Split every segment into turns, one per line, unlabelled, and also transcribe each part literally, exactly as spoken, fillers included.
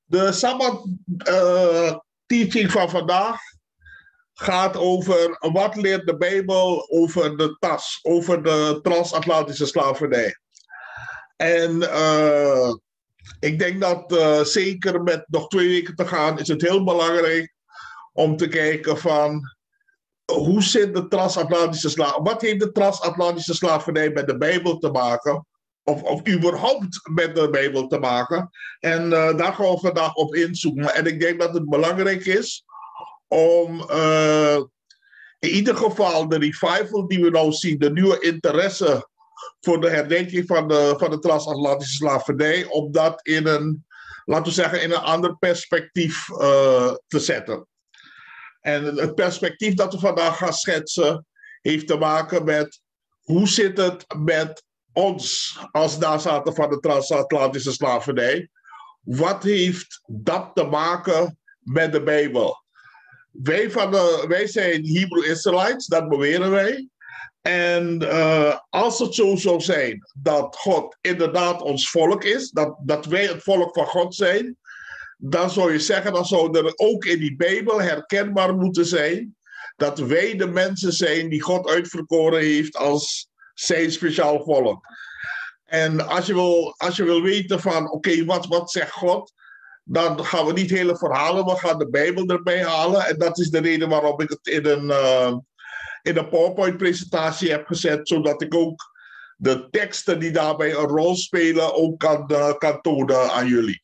De Sabbat uh, teaching van vandaag gaat over wat leert de Bijbel over de T A S, over de transatlantische slavernij. En uh, ik denk dat uh, zeker met nog twee weken te gaan is het heel belangrijk om te kijken van hoe zit de transatlantische slavernij, wat heeft de transatlantische slavernij met de Bijbel te maken? Of, of überhaupt met de Bijbel te maken. En uh, daar gaan we vandaag op inzoomen. En ik denk dat het belangrijk is om uh, in ieder geval de revival die we nou zien, de nieuwe interesse voor de herdenking van de, van de transatlantische slavernij, om dat in een, laten we zeggen, in een ander perspectief uh, te zetten. En het perspectief dat we vandaag gaan schetsen heeft te maken met hoe zit het met ons als nazaten van de transatlantische slavernij. Wat heeft dat te maken met de Bijbel? Wij, van de, wij zijn Hebrew Israelites, dat beweren wij. En uh, als het zo zou zijn dat God inderdaad ons volk is, dat, dat wij het volk van God zijn, dan zou je zeggen, dan zou er ook in die Bijbel herkenbaar moeten zijn dat wij de mensen zijn die God uitverkoren heeft als zijn speciaal volk. En als je wil, als je wil weten van, oké, okay, wat, wat zegt God, dan gaan we niet hele verhalen, we gaan de Bijbel erbij halen. En dat is de reden waarom ik het in een, uh, in een PowerPoint-presentatie heb gezet, zodat ik ook de teksten die daarbij een rol spelen ook kan, uh, kan tonen aan jullie.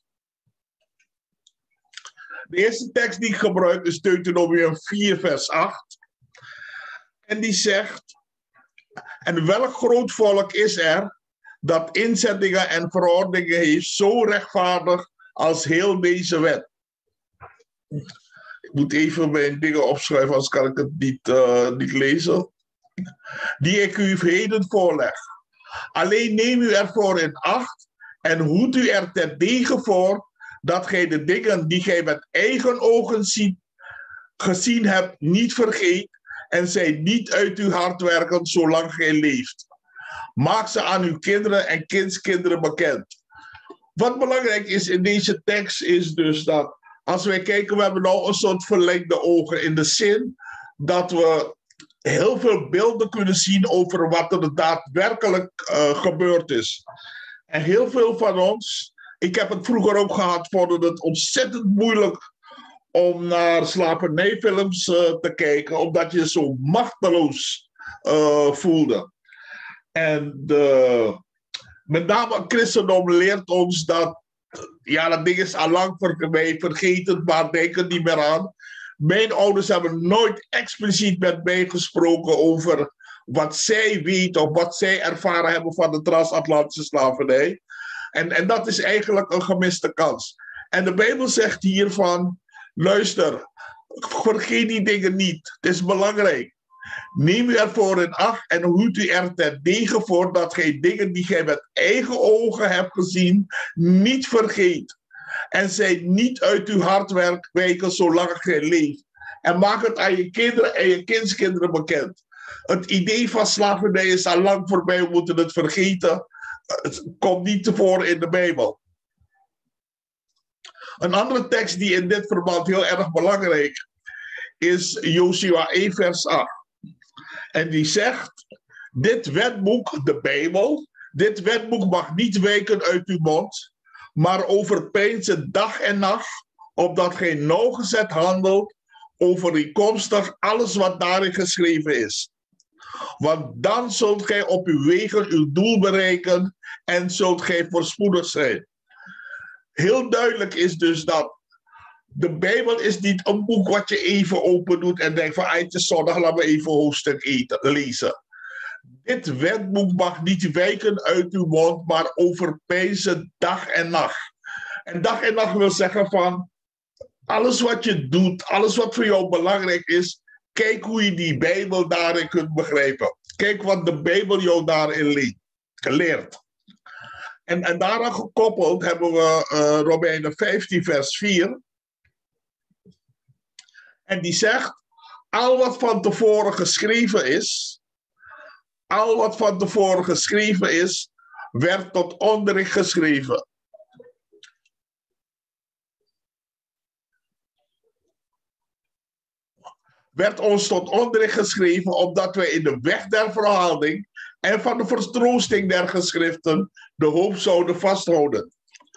De eerste tekst die ik gebruik is Deuteronomium vier, vers acht. En die zegt: en welk groot volk is er dat inzettingen en verordeningen heeft zo rechtvaardig als heel deze wet? Ik moet even mijn dingen opschrijven, anders kan ik het niet, uh, niet lezen. Die ik u heden voorleg. Alleen neem u ervoor in acht en hoed u er terdege voor dat gij de dingen die gij met eigen ogen ziet, gezien hebt niet vergeet en zij niet uit uw hart werken zolang gij leeft. Maak ze aan uw kinderen en kindskinderen bekend. Wat belangrijk is in deze tekst is dus dat als wij kijken, we hebben nou een soort verlengde ogen in de zin dat we heel veel beelden kunnen zien over wat er daadwerkelijk uh, gebeurd is. En heel veel van ons, ik heb het vroeger ook gehad, vonden het ontzettend moeilijk om naar slavernijfilms uh, te kijken, omdat je je zo machteloos uh, voelde. En de, met name het christendom leert ons dat, ja, dat ding is al lang voor mij vergeten, maar denken niet meer aan. Mijn ouders hebben nooit expliciet met mij gesproken over wat zij weten of wat zij ervaren hebben van de transatlantische slavernij. En, en dat is eigenlijk een gemiste kans. En de Bijbel zegt hiervan, luister, vergeet die dingen niet. Het is belangrijk. Neem u ervoor in acht en hoed u er terdege voor dat gij dingen die gij met eigen ogen hebt gezien, niet vergeet. En zij niet uit uw hart wijken zolang gij leeft. En maak het aan je kinderen en je kindskinderen bekend. Het idee van slavernij is al lang voorbij, we moeten het vergeten. Het komt niet tevoren in de Bijbel. Een andere tekst die in dit verband heel erg belangrijk is Josua één vers acht. En die zegt, dit wetboek, de Bijbel, dit wetboek mag niet wijken uit uw mond, maar overpeins het dag en nacht, opdat gij nauwgezet handelt overeenkomstig alles wat daarin geschreven is. Want dan zult gij op uw wegen uw doel bereiken en zult gij voorspoedig zijn. Heel duidelijk is dus dat de Bijbel is niet een boek wat je even open doet en denkt van, ah, het is zondag, laten we even een hoofdstuk eten, lezen. Dit wetboek mag niet wijken uit uw mond, maar overpeinzen dag en nacht. En dag en nacht wil zeggen van, alles wat je doet, alles wat voor jou belangrijk is, kijk hoe je die Bijbel daarin kunt begrijpen. Kijk wat de Bijbel jou daarin leert. En, en daaraan gekoppeld hebben we uh, Romeinen vijftien vers vier. En die zegt, al wat van tevoren geschreven is, al wat van tevoren geschreven is, werd tot onderricht geschreven. werd ons tot onderricht geschreven, omdat wij in de weg der verhaalding en van de vertroosting der geschriften de hoop zouden vasthouden.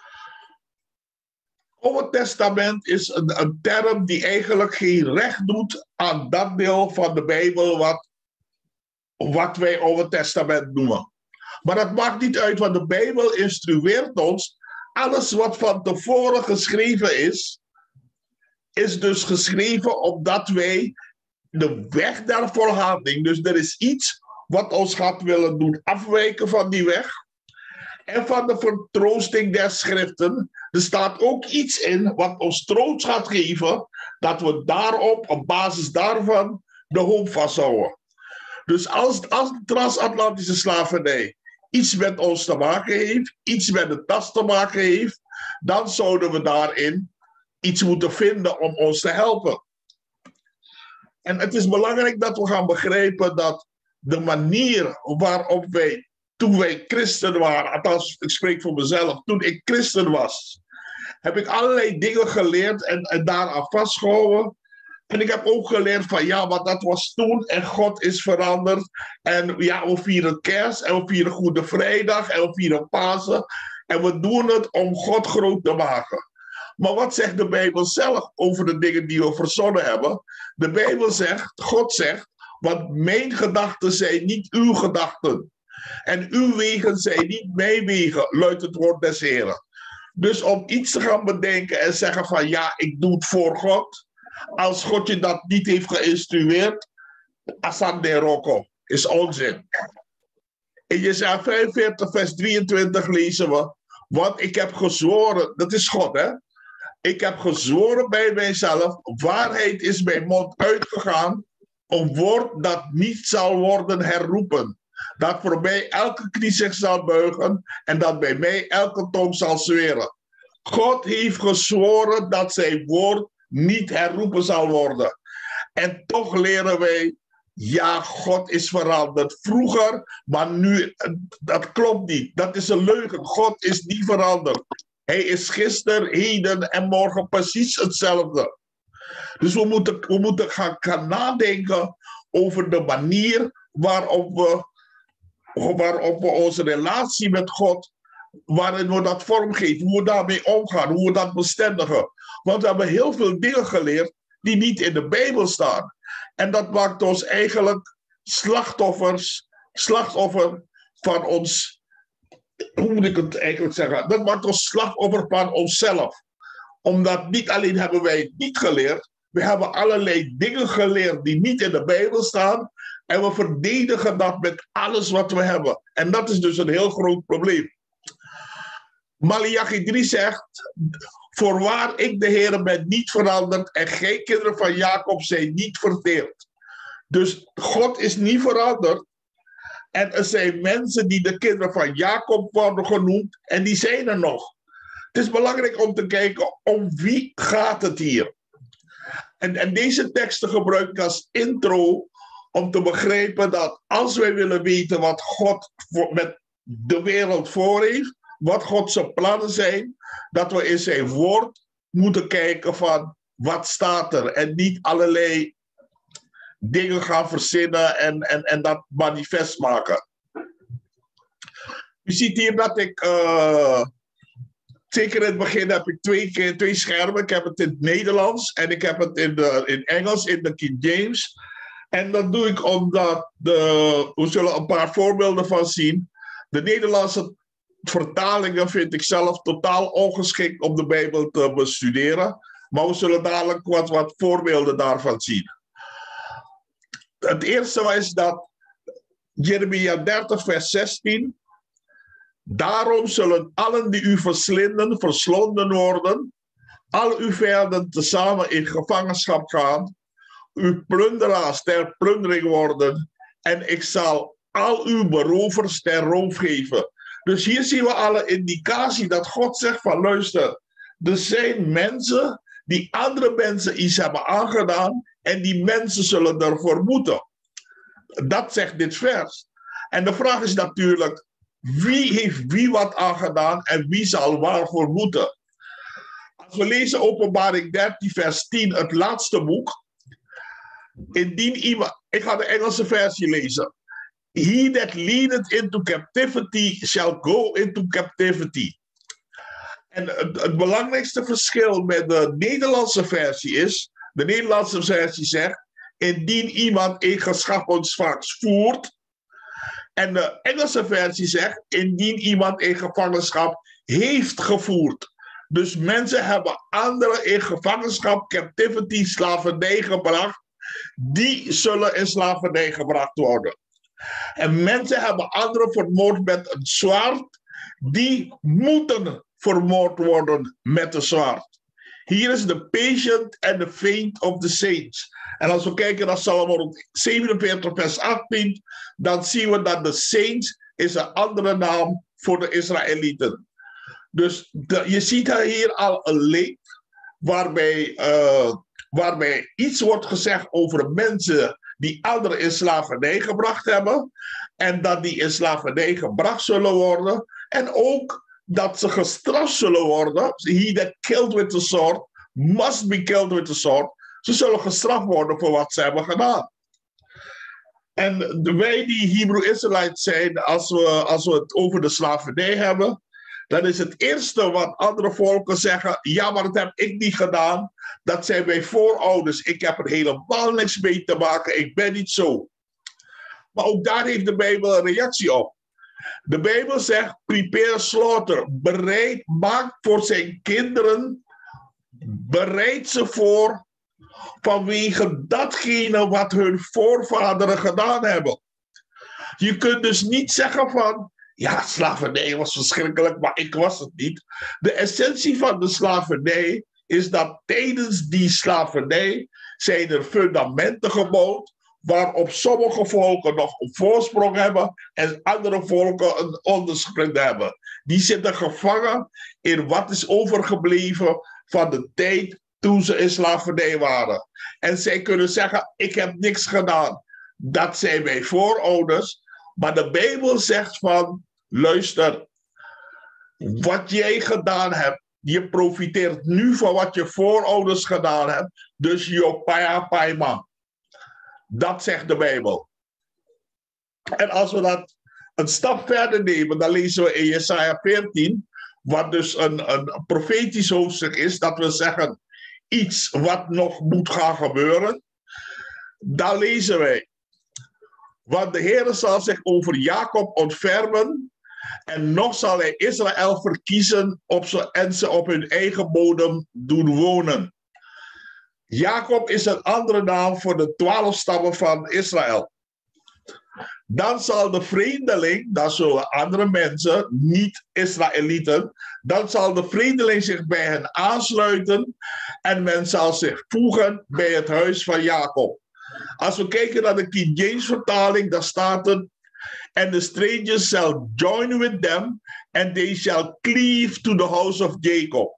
Oude Testament is een, een term die eigenlijk geen recht doet aan dat deel van de Bijbel wat, wat wij Oude Testament noemen. Maar dat maakt niet uit, want de Bijbel instrueert ons. Alles wat van tevoren geschreven is, is dus geschreven opdat wij de weg der volharding, dus er is iets wat ons gaat willen doen afwijken van die weg. En van de vertroosting der schriften. Er staat ook iets in wat ons troost gaat geven, dat we daarop, op basis daarvan, de hoop vasthouden. Dus als, als de transatlantische slavernij iets met ons te maken heeft, iets met de tas te maken heeft, dan zouden we daarin iets moeten vinden om ons te helpen. En het is belangrijk dat we gaan begrijpen dat de manier waarop wij, toen wij christen waren, althans ik spreek voor mezelf, toen ik christen was, heb ik allerlei dingen geleerd en, en daaraan vastgehouden. En ik heb ook geleerd van ja, maar dat was toen en God is veranderd. En ja, we vieren kerst en we vieren Goede Vrijdag en we vieren Pasen. En we doen het om God groot te maken. Maar wat zegt de Bijbel zelf over de dingen die we verzonnen hebben? De Bijbel zegt, God zegt, want mijn gedachten zijn niet uw gedachten. En uw wegen zijn niet mijn wegen, luidt het woord des Heren. Dus om iets te gaan bedenken en zeggen van ja, ik doe het voor God. Als God je dat niet heeft geïnstrueerd, Asande Roko, is onzin. In Jesaja vijfenveertig vers drieëntwintig lezen we, want ik heb gezworen, dat is God hè. Ik heb gezworen bij mijzelf, waarheid is mijn mond uitgegaan, een woord dat niet zal worden herroepen. Dat voor mij elke knie zich zal buigen en dat bij mij elke tong zal zweren. God heeft gezworen dat zijn woord niet herroepen zal worden. En toch leren wij, ja, God is veranderd. Vroeger, maar nu, dat klopt niet. Dat is een leugen. God is niet veranderd. Hij is gisteren, heden en morgen precies hetzelfde. Dus we moeten, we moeten gaan, gaan nadenken over de manier waarop we, waarop we onze relatie met God, waarin we dat vormgeven, hoe we daarmee omgaan, hoe we dat bestendigen. Want we hebben heel veel dingen geleerd die niet in de Bijbel staan. En dat maakt ons eigenlijk slachtoffers, slachtoffer van ons, hoe moet ik het eigenlijk zeggen? Dat maakt ons slachtoffer van onszelf. Omdat niet alleen hebben wij het niet geleerd, we hebben allerlei dingen geleerd die niet in de Bijbel staan. En we verdedigen dat met alles wat we hebben. En dat is dus een heel groot probleem. Maleachi drie zegt, voorwaar ik de Heer ben niet veranderd en gij kinderen van Jacob zijn niet verteerd. Dus God is niet veranderd. En er zijn mensen die de kinderen van Jacob worden genoemd en die zijn er nog. Het is belangrijk om te kijken om wie gaat het hier. En, en deze teksten gebruik ik als intro om te begrijpen dat als wij willen weten wat God voor, met de wereld voor heeft, wat God zijn plannen zijn, dat we in zijn woord moeten kijken van wat staat er en niet allerlei dingen gaan verzinnen en, en, en dat manifest maken. U ziet hier dat ik, uh, zeker in het begin heb ik twee, keer, twee schermen. Ik heb het in het Nederlands en ik heb het in, de, in Engels, in de King James. En dat doe ik omdat, de, we zullen een paar voorbeelden van zien. De Nederlandse vertalingen vind ik zelf totaal ongeschikt om de Bijbel te bestuderen. Maar we zullen dadelijk wat, wat voorbeelden daarvan zien. Het eerste is dat Jeremia dertig vers zestien. Daarom zullen allen die u verslinden, verslonden worden. Al uw vijanden tezamen in gevangenschap gaan. Uw plunderaars ter plundering worden. En ik zal al uw berovers ter roof geven. Dus hier zien we alle indicatie dat God zegt van luister. Er zijn mensen die andere mensen iets hebben aangedaan. En die mensen zullen ervoor moeten. Dat zegt dit vers. En de vraag is natuurlijk, wie heeft wie wat aangedaan en wie zal waarvoor moeten? Als we lezen Openbaring dertien vers tien, het laatste boek. Indien iemand, ik ga de Engelse versie lezen. He that leadeth into captivity shall go into captivity. En het, het belangrijkste verschil met de Nederlandse versie is, de Nederlandse versie zegt, indien iemand een gevangenschap voert. En de Engelse versie zegt, indien iemand een gevangenschap heeft gevoerd. Dus mensen hebben anderen in gevangenschap, captivity, slavernij gebracht. Die zullen in slavernij gebracht worden. En mensen hebben anderen vermoord met een zwaard. Die moeten vermoord worden met een zwaard. Hier is de patient and the faint of the saints. En als we kijken naar Psalm zevenenveertig vers achttien, dan zien we dat de saints is een andere naam voor de Israëlieten. Dus de, je ziet hier al een link waarbij, uh, waarbij iets wordt gezegd over mensen die anderen in slavernij gebracht hebben. En dat die in slavernij gebracht zullen worden. En ook dat ze gestraft zullen worden. He that killed with the sword must be killed with the sword. Ze zullen gestraft worden voor wat ze hebben gedaan. En wij die Hebrew Israëlieten zijn, als we, als we het over de slavernij hebben, dan is het eerste wat andere volken zeggen, ja, maar dat heb ik niet gedaan. Dat zijn wij voorouders. Ik heb er helemaal niks mee te maken. Ik ben niet zo. Maar ook daar heeft de Bijbel een reactie op. De Bijbel zegt, prepare slaughter. Bereid, maak voor zijn kinderen, bereid ze voor vanwege datgene wat hun voorvaderen gedaan hebben. Je kunt dus niet zeggen van, ja, slavernij was verschrikkelijk, maar ik was het niet. De essentie van de slavernij is dat tijdens die slavernij zijn er fundamenten gebouwd waarop sommige volken nog een voorsprong hebben en andere volken een ondersprong hebben. Die zitten gevangen in wat is overgebleven van de tijd toen ze in slavernij waren. En zij kunnen zeggen, ik heb niks gedaan. Dat zijn wij voorouders. Maar de Bijbel zegt van, luister, wat jij gedaan hebt, je profiteert nu van wat je voorouders gedaan hebben. Dus je paya paima. Dat zegt de Bijbel. En als we dat een stap verder nemen, dan lezen we in Jesaja veertien, wat dus een, een profetisch hoofdstuk is, dat we zeggen, iets wat nog moet gaan gebeuren. Dan lezen wij, want de Heer zal zich over Jacob ontfermen en nog zal hij Israël verkiezen op ze, en ze op hun eigen bodem doen wonen. Jacob is een andere naam voor de twaalf stammen van Israël. Dan zal de vreemdeling, dat zullen andere mensen, niet Israëlieten, dan zal de vreemdeling zich bij hen aansluiten en men zal zich voegen bij het huis van Jacob. Als we kijken naar de King James vertaling, dan staat het, and the strangers shall join with them and they shall cleave to the house of Jacob.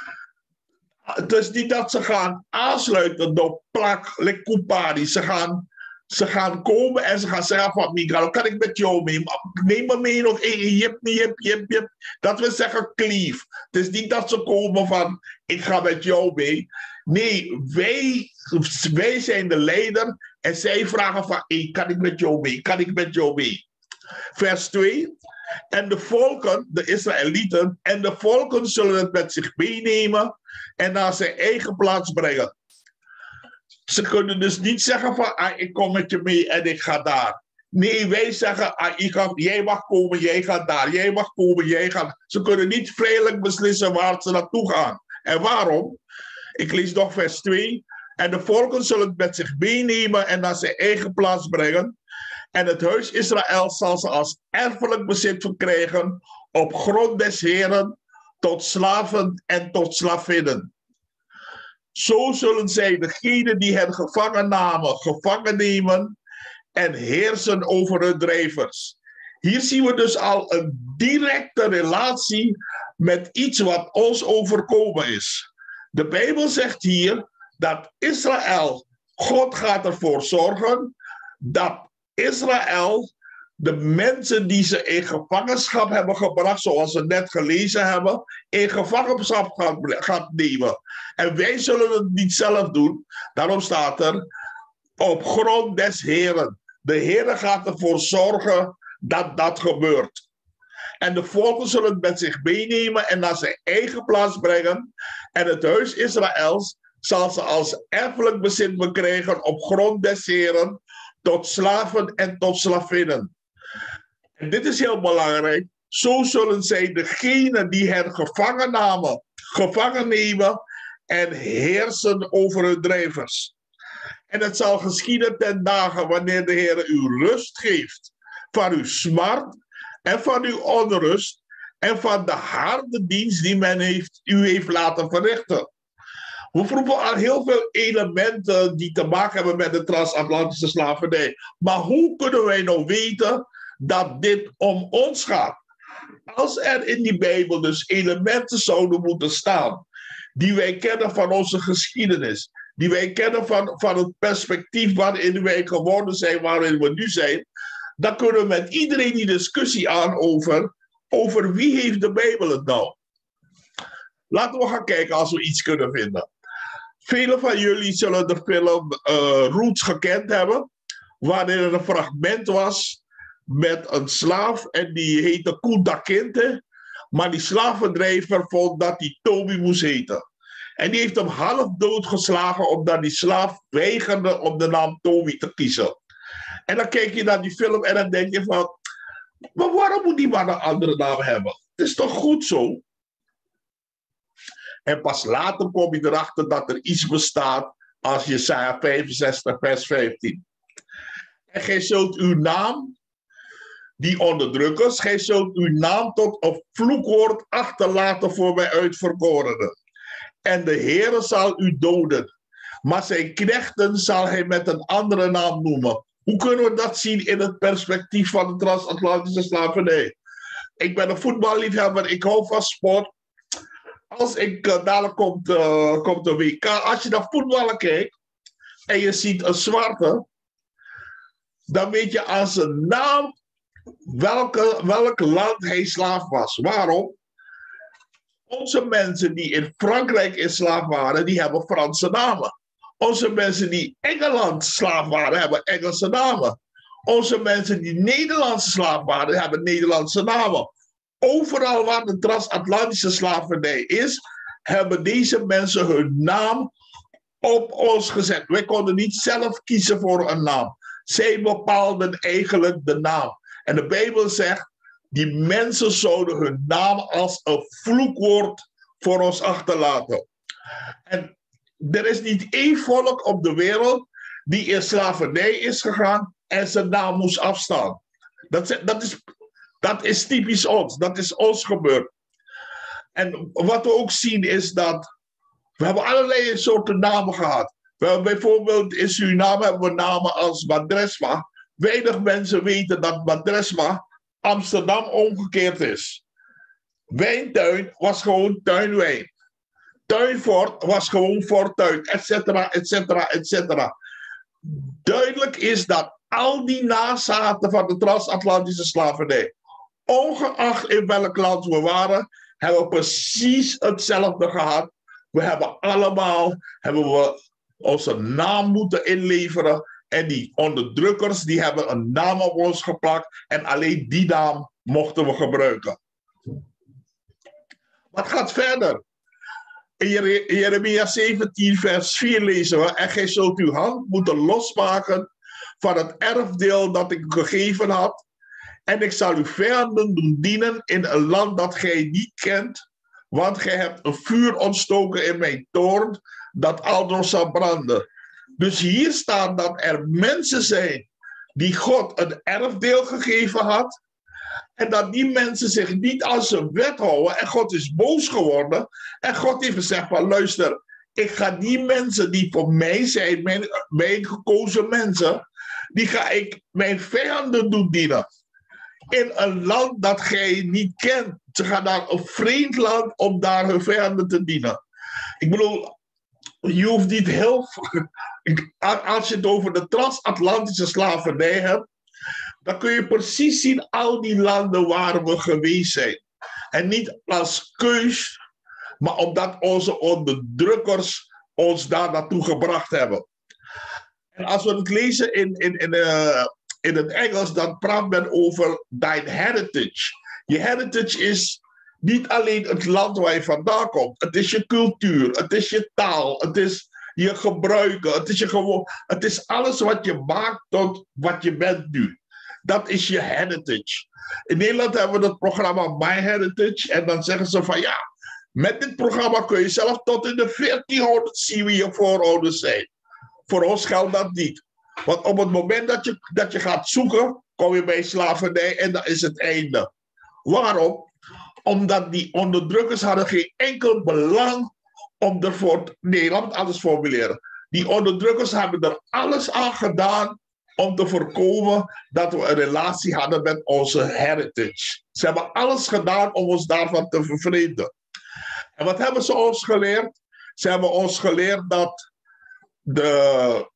Het is niet dat ze gaan aansluiten door plak, lekupari. Ze gaan, ze gaan komen en ze gaan zeggen van Miguel, kan ik met jou mee? Neem me mee nog één, jip, jip, jip, jip. Dat we zeggen cleave. Het is niet dat ze komen van, ik ga met jou mee. Nee, wij, wij zijn de leider en zij vragen van, hey, kan ik met jou mee? Kan ik met jou mee? Vers twee. En de volken, de Israëlieten, en de volken zullen het met zich meenemen en naar zijn eigen plaats brengen. Ze kunnen dus niet zeggen van, ah, ik kom met je mee en ik ga daar. Nee, wij zeggen, ah, ik ga, jij mag komen, jij gaat daar. Jij mag komen, jij gaat. Ze kunnen niet vrijelijk beslissen waar ze naartoe gaan. En waarom? Ik lees nog vers twee. En de volken zullen het met zich meenemen en naar zijn eigen plaats brengen. En het huis Israël zal ze als erfelijk bezit verkrijgen op grond des Heren tot slaven en tot slavinnen. Zo zullen zij degenen die hen gevangen namen, gevangen nemen en heersen over hun drijvers. Hier zien we dus al een directe relatie met iets wat ons overkomen is. De Bijbel zegt hier dat Israël, God gaat ervoor zorgen dat Israël, de mensen die ze in gevangenschap hebben gebracht, zoals we net gelezen hebben, in gevangenschap gaat, gaat nemen. En wij zullen het niet zelf doen. Daarom staat er, op grond des Heren. De Heer gaat ervoor zorgen dat dat gebeurt. En de volken zullen het met zich meenemen en naar zijn eigen plaats brengen. En het huis Israëls zal ze als erfelijk bezit bekrijgen op grond des Heren, tot slaven en tot slavinnen. En dit is heel belangrijk. Zo zullen zij degenen die hen gevangen namen, gevangen nemen en heersen over hun drijvers. En het zal geschieden ten dagen wanneer de Heer u rust geeft van uw smart en van uw onrust en van de harde dienst die men heeft, u heeft laten verrichten. We proeven al heel veel elementen die te maken hebben met de transatlantische slavernij. Maar hoe kunnen wij nou weten dat dit om ons gaat? Als er in die Bijbel dus elementen zouden moeten staan die wij kennen van onze geschiedenis, die wij kennen van, van het perspectief waarin wij geworden zijn, waarin we nu zijn, dan kunnen we met iedereen die discussie aan over, over wie heeft de Bijbel het nou. Laten we gaan kijken als we iets kunnen vinden. Velen van jullie zullen de film uh, Roots gekend hebben, waarin er een fragment was met een slaaf en die heette Kunta Kinte, maar die slavendrijver vond dat hij Toby moest heten. En die heeft hem half doodgeslagen omdat die slaaf weigerde om de naam Toby te kiezen. En dan kijk je naar die film en dan denk je van, maar waarom moet die man een andere naam hebben? Het is toch goed zo? En pas later kom je erachter dat er iets bestaat als Jesaja vijfenzestig vers vijftien. En gij zult uw naam, die onderdrukkers, gij zult uw naam tot een vloekwoord achterlaten voor mij uitverkorenen. En de Heere zal u doden, maar zijn knechten zal hij met een andere naam noemen. Hoe kunnen we dat zien in het perspectief van de transatlantische slavernij? Ik ben een voetballiefhebber, ik hou van sport. Als ik, uh, dadelijk komt, uh, komt de W K, als je naar voetballen kijkt en je ziet een zwarte, dan weet je aan zijn naam welke, welk land hij slaaf was. Waarom? Onze mensen die in Frankrijk in slaaf waren, die hebben Franse namen. Onze mensen die Engeland slaaf waren, hebben Engelse namen. Onze mensen die Nederlandse slaaf waren, hebben Nederlandse namen. Overal waar de transatlantische slavernij is, hebben deze mensen hun naam op ons gezet. Wij konden niet zelf kiezen voor een naam. Zij bepaalden eigenlijk de naam. En de Bijbel zegt, die mensen zouden hun naam als een vloekwoord voor ons achterlaten. En er is niet één volk op de wereld die in slavernij is gegaan en zijn naam moest afstaan. Dat, dat, is, dat is typisch ons. Dat is ons gebeurd. En wat we ook zien is dat we hebben allerlei soorten namen gehad. We hebben bijvoorbeeld in Suriname hebben we namen als Madresma. Weinig mensen weten dat Madresma Amsterdam omgekeerd is. Wijntuin was gewoon tuinwijn. Tuinfort was gewoon fortuin, et cetera, et cetera, et cetera. Duidelijk is dat al die nazaten van de transatlantische slavernij, ongeacht in welk land we waren, hebben precies hetzelfde gehad. We hebben allemaal hebben we onze naam moeten inleveren. En die onderdrukkers die hebben een naam op ons geplakt. En alleen die naam mochten we gebruiken. Wat gaat verder? In Jeremia zeventien vers vier lezen we. En gij zult uw hand moeten losmaken van het erfdeel dat ik u gegeven had. En ik zal uw vijanden doen dienen in een land dat gij niet kent. Want gij hebt een vuur ontstoken in mijn toorn dat aldoor zal branden. Dus hier staat dat er mensen zijn die God een erfdeel gegeven had. En dat die mensen zich niet aan zijn wet houden. En God is boos geworden. En God heeft gezegd van luister, ik ga die mensen die voor mij zijn, mijn, mijn gekozen mensen, die ga ik mijn vijanden doen dienen. In een land dat gij niet kent. Ze gaan naar een vreemd land om daar hun vijanden te dienen. Ik bedoel, je hoeft niet heel... Als je het over de transatlantische slavernij hebt, dan kun je precies zien al die landen waar we geweest zijn. En niet als keus, maar omdat onze onderdrukkers ons daar naartoe gebracht hebben. En als we het lezen in, in, in, uh, in het Engels, dan praat men over thine heritage. Je heritage is niet alleen het land waar je vandaan komt. Het is je cultuur, het is je taal, het is je gebruiken, het is, je gewoon, het is alles wat je maakt tot wat je bent nu. Dat is je heritage. In Nederland hebben we het programma My Heritage. En dan zeggen ze van ja, met dit programma kun je zelf tot in de veertienhonderd zien wie je voorouders zijn. Voor ons geldt dat niet. Want op het moment dat je, dat je gaat zoeken, kom je bij slavernij en dan is het einde. Waarom? Omdat die onderdrukkers hadden geen enkel belang om ervoor... Nee, laat het anders formuleren. Die onderdrukkers hebben er alles aan gedaan om te voorkomen dat we een relatie hadden met onze heritage. Ze hebben alles gedaan om ons daarvan te vervreemden. En wat hebben ze ons geleerd? Ze hebben ons geleerd dat de...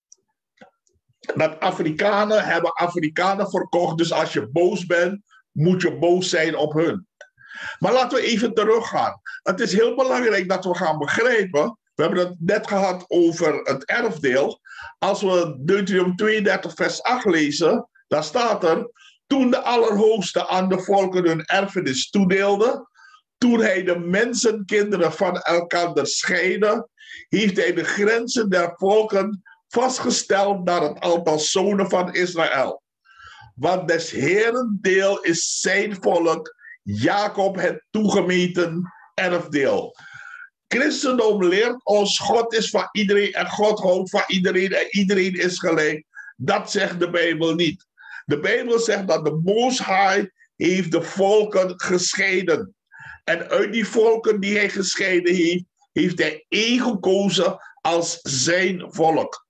dat Afrikanen hebben Afrikanen verkocht. Dus als je boos bent, moet je boos zijn op hun. Maar laten we even teruggaan. Het is heel belangrijk dat we gaan begrijpen. We hebben het net gehad over het erfdeel. Als we Deuteronomium tweeëndertig vers acht lezen, dan staat er: toen de Allerhoogste aan de volken hun erfenis toedeelde, toen hij de mensenkinderen van elkaar scheidde, heeft hij de grenzen der volken vastgesteld naar het aantal zonen van Israël. Want des Heeren deel is zijn volk, Jacob het toegemeten erfdeel. Christendom leert ons, God is van iedereen en God houdt van iedereen en iedereen is gelijk. Dat zegt de Bijbel niet. De Bijbel zegt dat de Most High heeft de volken gescheiden. En uit die volken die hij gescheiden heeft, heeft hij één gekozen als zijn volk.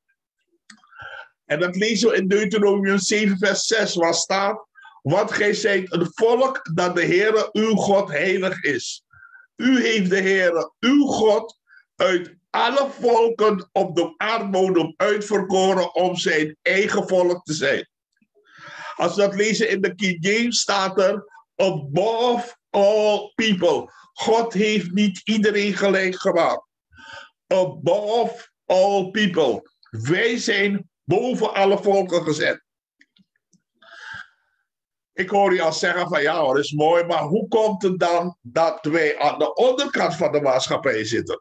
En dat lezen we in Deuteronomium zeven vers zes, waar staat: want gij zijt een volk dat de Heere uw God heilig is. U heeft de Heere uw God uit alle volken op de aardbodem uitverkoren om zijn eigen volk te zijn. Als we dat lezen in de King James staat er: above all people. God heeft niet iedereen gelijk gemaakt. Above all people. Wij zijn boven alle volken gezet. Ik hoor je al zeggen van ja, dat is mooi, maar hoe komt het dan dat wij aan de onderkant van de maatschappij zitten?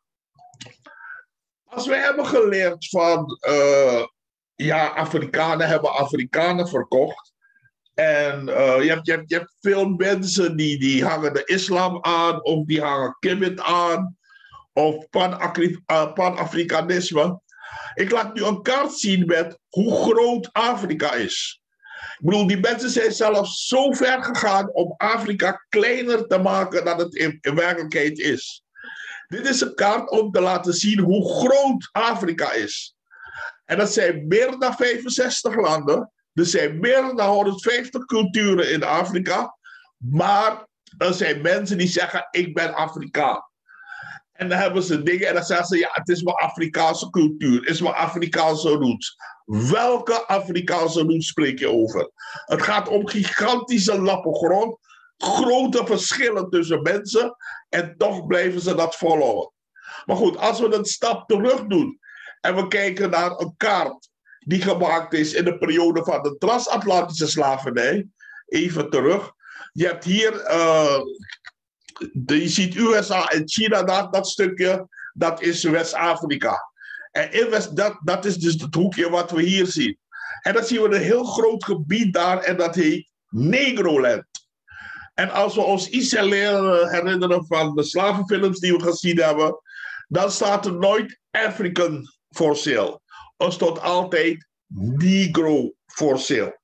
Als wij hebben geleerd van uh, ja, Afrikanen hebben Afrikanen verkocht. En uh, je, hebt, je, hebt, je hebt veel mensen die, die hangen de islam aan, of die hangen kibbit aan, of pan-Afrikanisme. Ik laat nu een kaart zien met hoe groot Afrika is. Ik bedoel, die mensen zijn zelfs zo ver gegaan om Afrika kleiner te maken dan het in, in werkelijkheid is. Dit is een kaart om te laten zien hoe groot Afrika is. En dat zijn meer dan vijfenzestig landen. Er zijn meer dan honderdvijftig culturen in Afrika. Maar er zijn mensen die zeggen, ik ben Afrikaan. En dan hebben ze dingen en dan zeggen ze, ja, het is mijn Afrikaanse cultuur. Het is mijn Afrikaanse roots. Welke Afrikaanse roots spreek je over? Het gaat om gigantische lappen grond. Grote verschillen tussen mensen. En toch blijven ze dat volhouden. Maar goed, als we een stap terug doen. En we kijken naar een kaart die gemaakt is in de periode van de transatlantische slavernij. Even terug. Je hebt hier, uh, de, je ziet U S A en China, dat, dat stukje, dat is West-Afrika. En in West, dat, dat is dus het hoekje wat we hier zien. En dan zien we een heel groot gebied daar en dat heet Negroland. En als we ons iets herinneren van de slavenfilms die we gezien hebben, dan staat er nooit African for sale. Er stond altijd Negro for sale.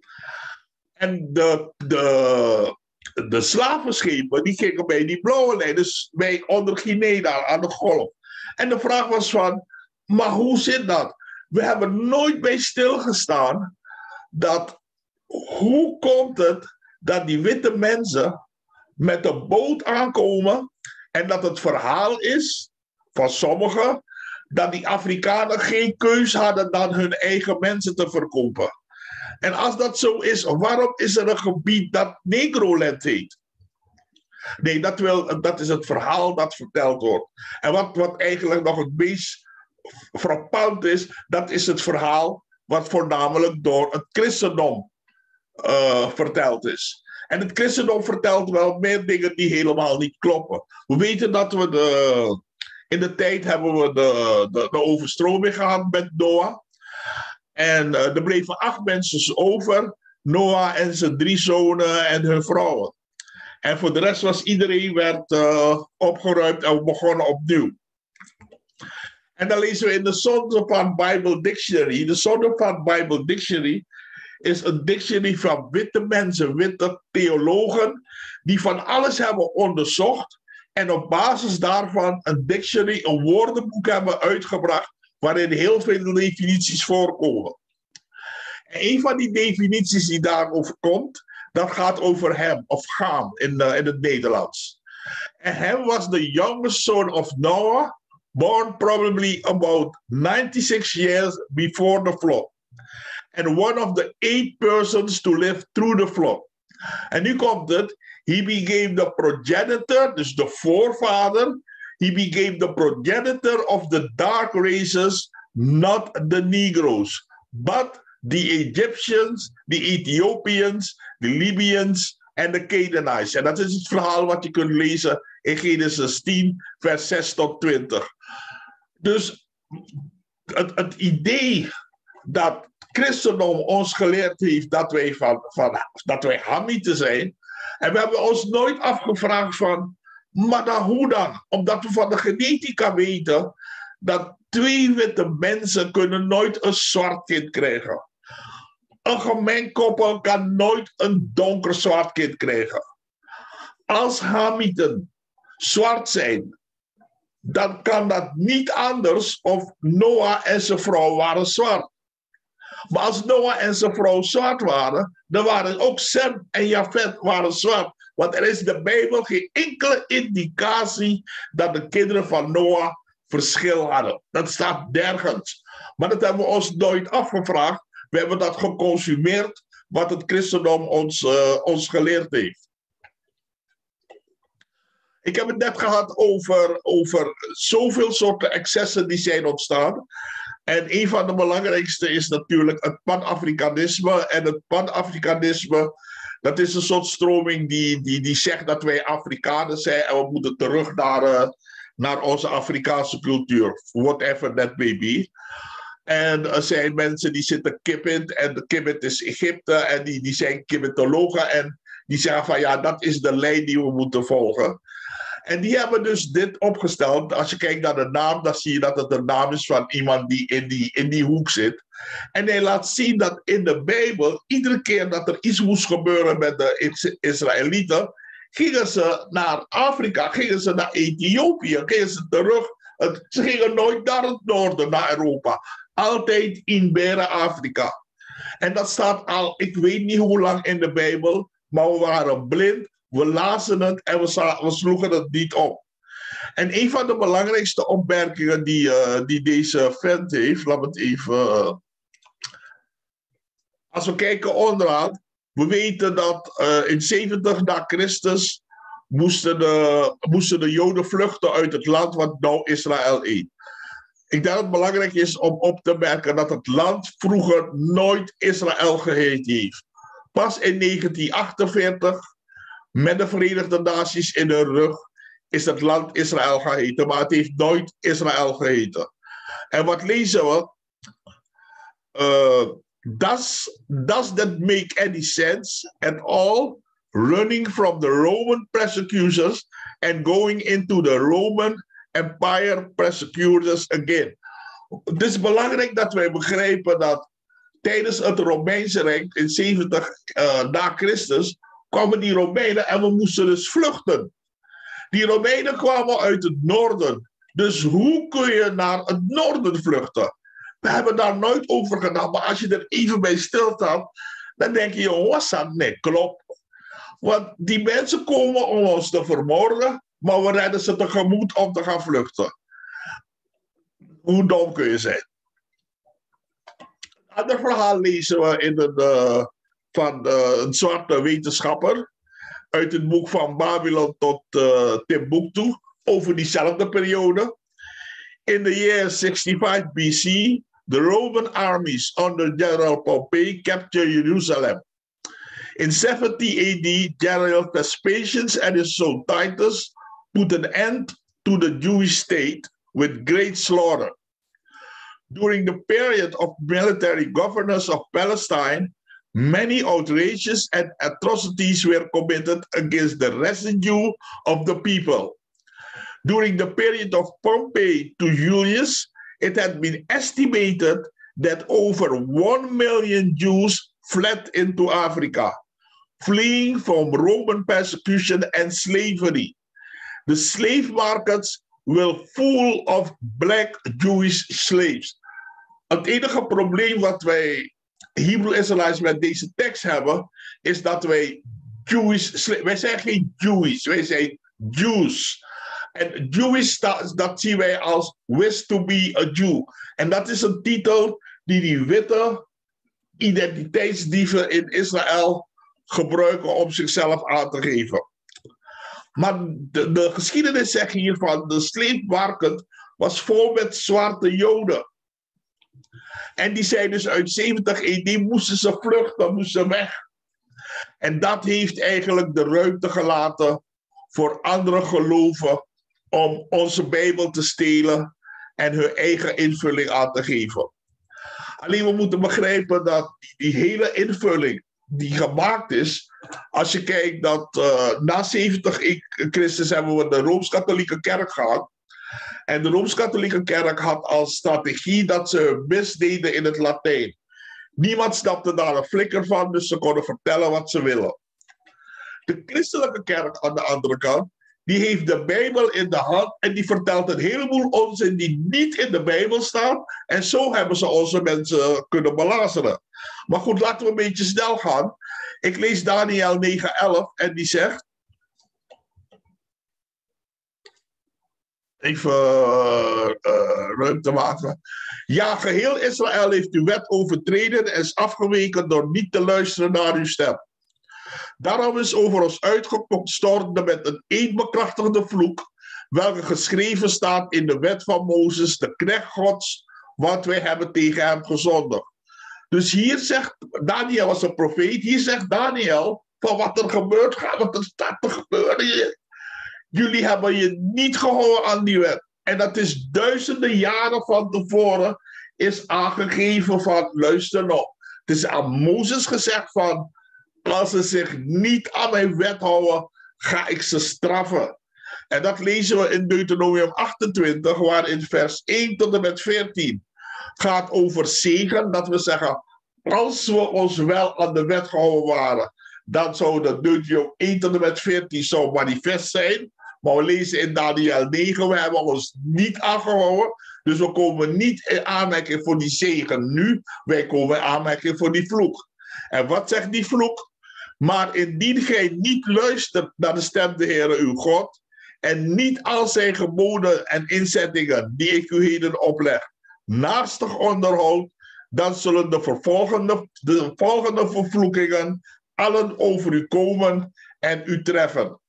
En de, de, de slavenschepen die gingen bij die blauwe lijn, dus bij onder Guinea daar aan de golf. En de vraag was van, maar hoe zit dat? We hebben nooit bij stilgestaan dat, hoe komt het dat die witte mensen met een boot aankomen en dat het verhaal is van sommigen dat die Afrikanen geen keus hadden dan hun eigen mensen te verkopen. En als dat zo is, waarom is er een gebied dat Negroland heet? Nee, dat, wil, dat is het verhaal dat verteld wordt. En wat, wat eigenlijk nog het meest frappant is, dat is het verhaal wat voornamelijk door het christendom uh, verteld is. En het christendom vertelt wel meer dingen die helemaal niet kloppen. We weten dat we de, in de tijd hebben we de, de, de overstroming gehad met Noah. En uh, er bleven acht mensen over. Noah en zijn drie zonen en hun vrouwen. En voor de rest was iedereen werd, uh, opgeruimd en we begonnen opnieuw. En dan lezen we in de Zondervan Bible Dictionary. De Zondervan Bible Dictionary is een dictionary van witte mensen, witte theologen, die van alles hebben onderzocht en op basis daarvan een dictionary, een woordenboek hebben uitgebracht, waarin heel veel definities voorkomen. En een van die definities die daarover komt, dat gaat over hem, of Cham in, uh, in het Nederlands. En hem was the youngest son of Noah, born probably about ninety-six years before the flood. And one of the eight persons to live through the flood. En nu komt het, he became the progenitor, dus de voorvader. He became the progenitor of the dark races, not the Negroes, but the Egyptians, the Ethiopians, the Libyans en de Canaanites. En dat is het verhaal wat je kunt lezen in Genesis tien, vers zes tot twintig. Dus het, het idee dat christendom ons geleerd heeft dat wij, van, van, dat wij Hamieten zijn. En we hebben ons nooit afgevraagd van, maar dan hoe dan? Omdat we van de genetica weten dat twee witte mensen kunnen nooit een zwart kind krijgen. Een gemengd koppel kan nooit een donker zwart kind krijgen. Als Hamieten zwart zijn, dan kan dat niet anders of Noah en zijn vrouw waren zwart. Maar als Noah en zijn vrouw zwart waren, dan waren ook Sem en Jafet waren zwart. Want er is in de Bijbel geen enkele indicatie dat de kinderen van Noah verschil hadden. Dat staat nergens. Maar dat hebben we ons nooit afgevraagd. We hebben dat geconsumeerd, wat het christendom ons, uh, ons geleerd heeft. Ik heb het net gehad over, over zoveel soorten excessen die zijn ontstaan. En een van de belangrijkste is natuurlijk het Pan-Afrikanisme. En het Pan-Afrikanisme, dat is een soort stroming die, die, die zegt dat wij Afrikanen zijn en we moeten terug naar, uh, naar onze Afrikaanse cultuur. Whatever that may be. En er zijn mensen die zitten kippend en de kippend is Egypte en die, die zijn kippetologen en die zeggen van ja, dat is de lijn die we moeten volgen. En die hebben dus dit opgesteld. Als je kijkt naar de naam, dan zie je dat het de naam is van iemand die in die, in die hoek zit. En hij laat zien dat in de Bijbel, iedere keer dat er iets moest gebeuren met de Israëlieten, gingen ze naar Afrika, gingen ze naar Ethiopië, gingen ze terug. Ze gingen nooit naar het noorden, naar Europa. Altijd in Beren Afrika. En dat staat al, ik weet niet hoe lang in de Bijbel, maar we waren blind. We lazen het en we, we sloegen het niet op. En een van de belangrijkste opmerkingen die, uh, die deze vent heeft, laat me het even. Uh, als we kijken onderaan, we weten dat uh, in zeventig na Christus moesten de, moesten de Joden vluchten uit het land wat nou Israël is. Ik denk dat het belangrijk is om op te merken dat het land vroeger nooit Israël geheten heeft. Pas in negentien achtenveertig, met de Verenigde Naties in hun rug, is het land Israël geheten. Maar het heeft nooit Israël geheten. En wat lezen we? Uh, does, does that make any sense at all? Running from the Roman persecutors and going into the Roman Empire persecutors again. Het is belangrijk dat wij begrijpen dat tijdens het Romeinse Rijk in zeventig uh, na Christus kwamen die Romeinen en we moesten dus vluchten. Die Romeinen kwamen uit het noorden. Dus hoe kun je naar het noorden vluchten? We hebben daar nooit over gedacht, maar als je er even bij stilstaat, dan denk je, jongens, dat nee, klopt. Want die mensen komen om ons te vermoorden, maar we redden ze tegemoet om te gaan vluchten. Hoe dom kun je zijn? Een ander verhaal lezen we in een, uh, van uh, een zwarte wetenschapper uit het boek van Babylon tot uh, Timbuktu over diezelfde periode. In the year sixty-five B C, the Roman armies under General Pompey captured Jerusalem. In seventy A D, General Vespasian and his son Titus put an end to the Jewish state with great slaughter. During the period of military governors of Palestine, many outrages and atrocities were committed against the residue of the people. During the period of Pompey to Julius, it had been estimated that over one million Jews fled into Africa, fleeing from Roman persecution and slavery. The slave markets were full of black Jewish slaves. Het enige probleem wat wij Hebrew Israelites met deze tekst hebben, is dat wij Jewish slaves, wij zijn geen Jewish, wij zijn Jews. En Jewish, dat, dat zien wij als wish to be a Jew. En dat is een titel die die witte identiteitsdieven in Israël gebruiken om zichzelf aan te geven. Maar de, de geschiedenis zegt hiervan, de slave market was vol met zwarte Joden. En die zijn dus uit zeventig E D moesten ze vluchten, moesten ze weg. En dat heeft eigenlijk de ruimte gelaten voor andere geloven om onze Bijbel te stelen en hun eigen invulling aan te geven. Alleen we moeten begrijpen dat die, die hele invulling die gemaakt is, als je kijkt dat uh, na zeventig Christus hebben we de Rooms-Katholieke Kerk gehad. En de Rooms-Katholieke Kerk had als strategie dat ze misdeden in het Latijn. Niemand snapte daar een flikker van, dus ze konden vertellen wat ze willen. De Christelijke Kerk aan de andere kant, die heeft de Bijbel in de hand en die vertelt een heleboel onzin die niet in de Bijbel staan. En zo hebben ze onze mensen kunnen belazeren. Maar goed, laten we een beetje snel gaan. Ik lees Daniel negen elf en die zegt... Even uh, uh, ruimte maken. Ja, geheel Israël heeft uw wet overtreden en is afgeweken door niet te luisteren naar uw stem. Daarom is over ons uitgestorten met een eenbekrachtigde vloek, welke geschreven staat in de wet van Mozes, de knecht Gods, wat wij hebben tegen hem gezondigd. Dus hier zegt, Daniel was een profeet, hier zegt Daniel van wat er gebeurt gaat, wat er staat te gebeuren hier. Jullie hebben je niet gehouden aan die wet. En dat is duizenden jaren van tevoren is aangegeven van, luister nou. Het is aan Mozes gezegd van, als ze zich niet aan mijn wet houden, ga ik ze straffen. En dat lezen we in Deuteronomium achtentwintig, waar in vers één tot en met veertien gaat over zegen. Dat we zeggen, als we ons wel aan de wet gehouden waren, dan zou dat Deuteronomium één tot en met veertien zou manifest zijn. Maar we lezen in Daniel negen, we hebben ons niet aangehouden. Dus we komen niet in aanmerking voor die zegen nu. Wij komen in aanmerking voor die vloek. En wat zegt die vloek? Maar indien gij niet luistert naar de stem de Heere uw God, en niet al zijn geboden en inzettingen die ik u heden opleg, naastig onderhoudt, dan zullen de, vervolgende, de volgende vervloekingen allen over u komen en u treffen.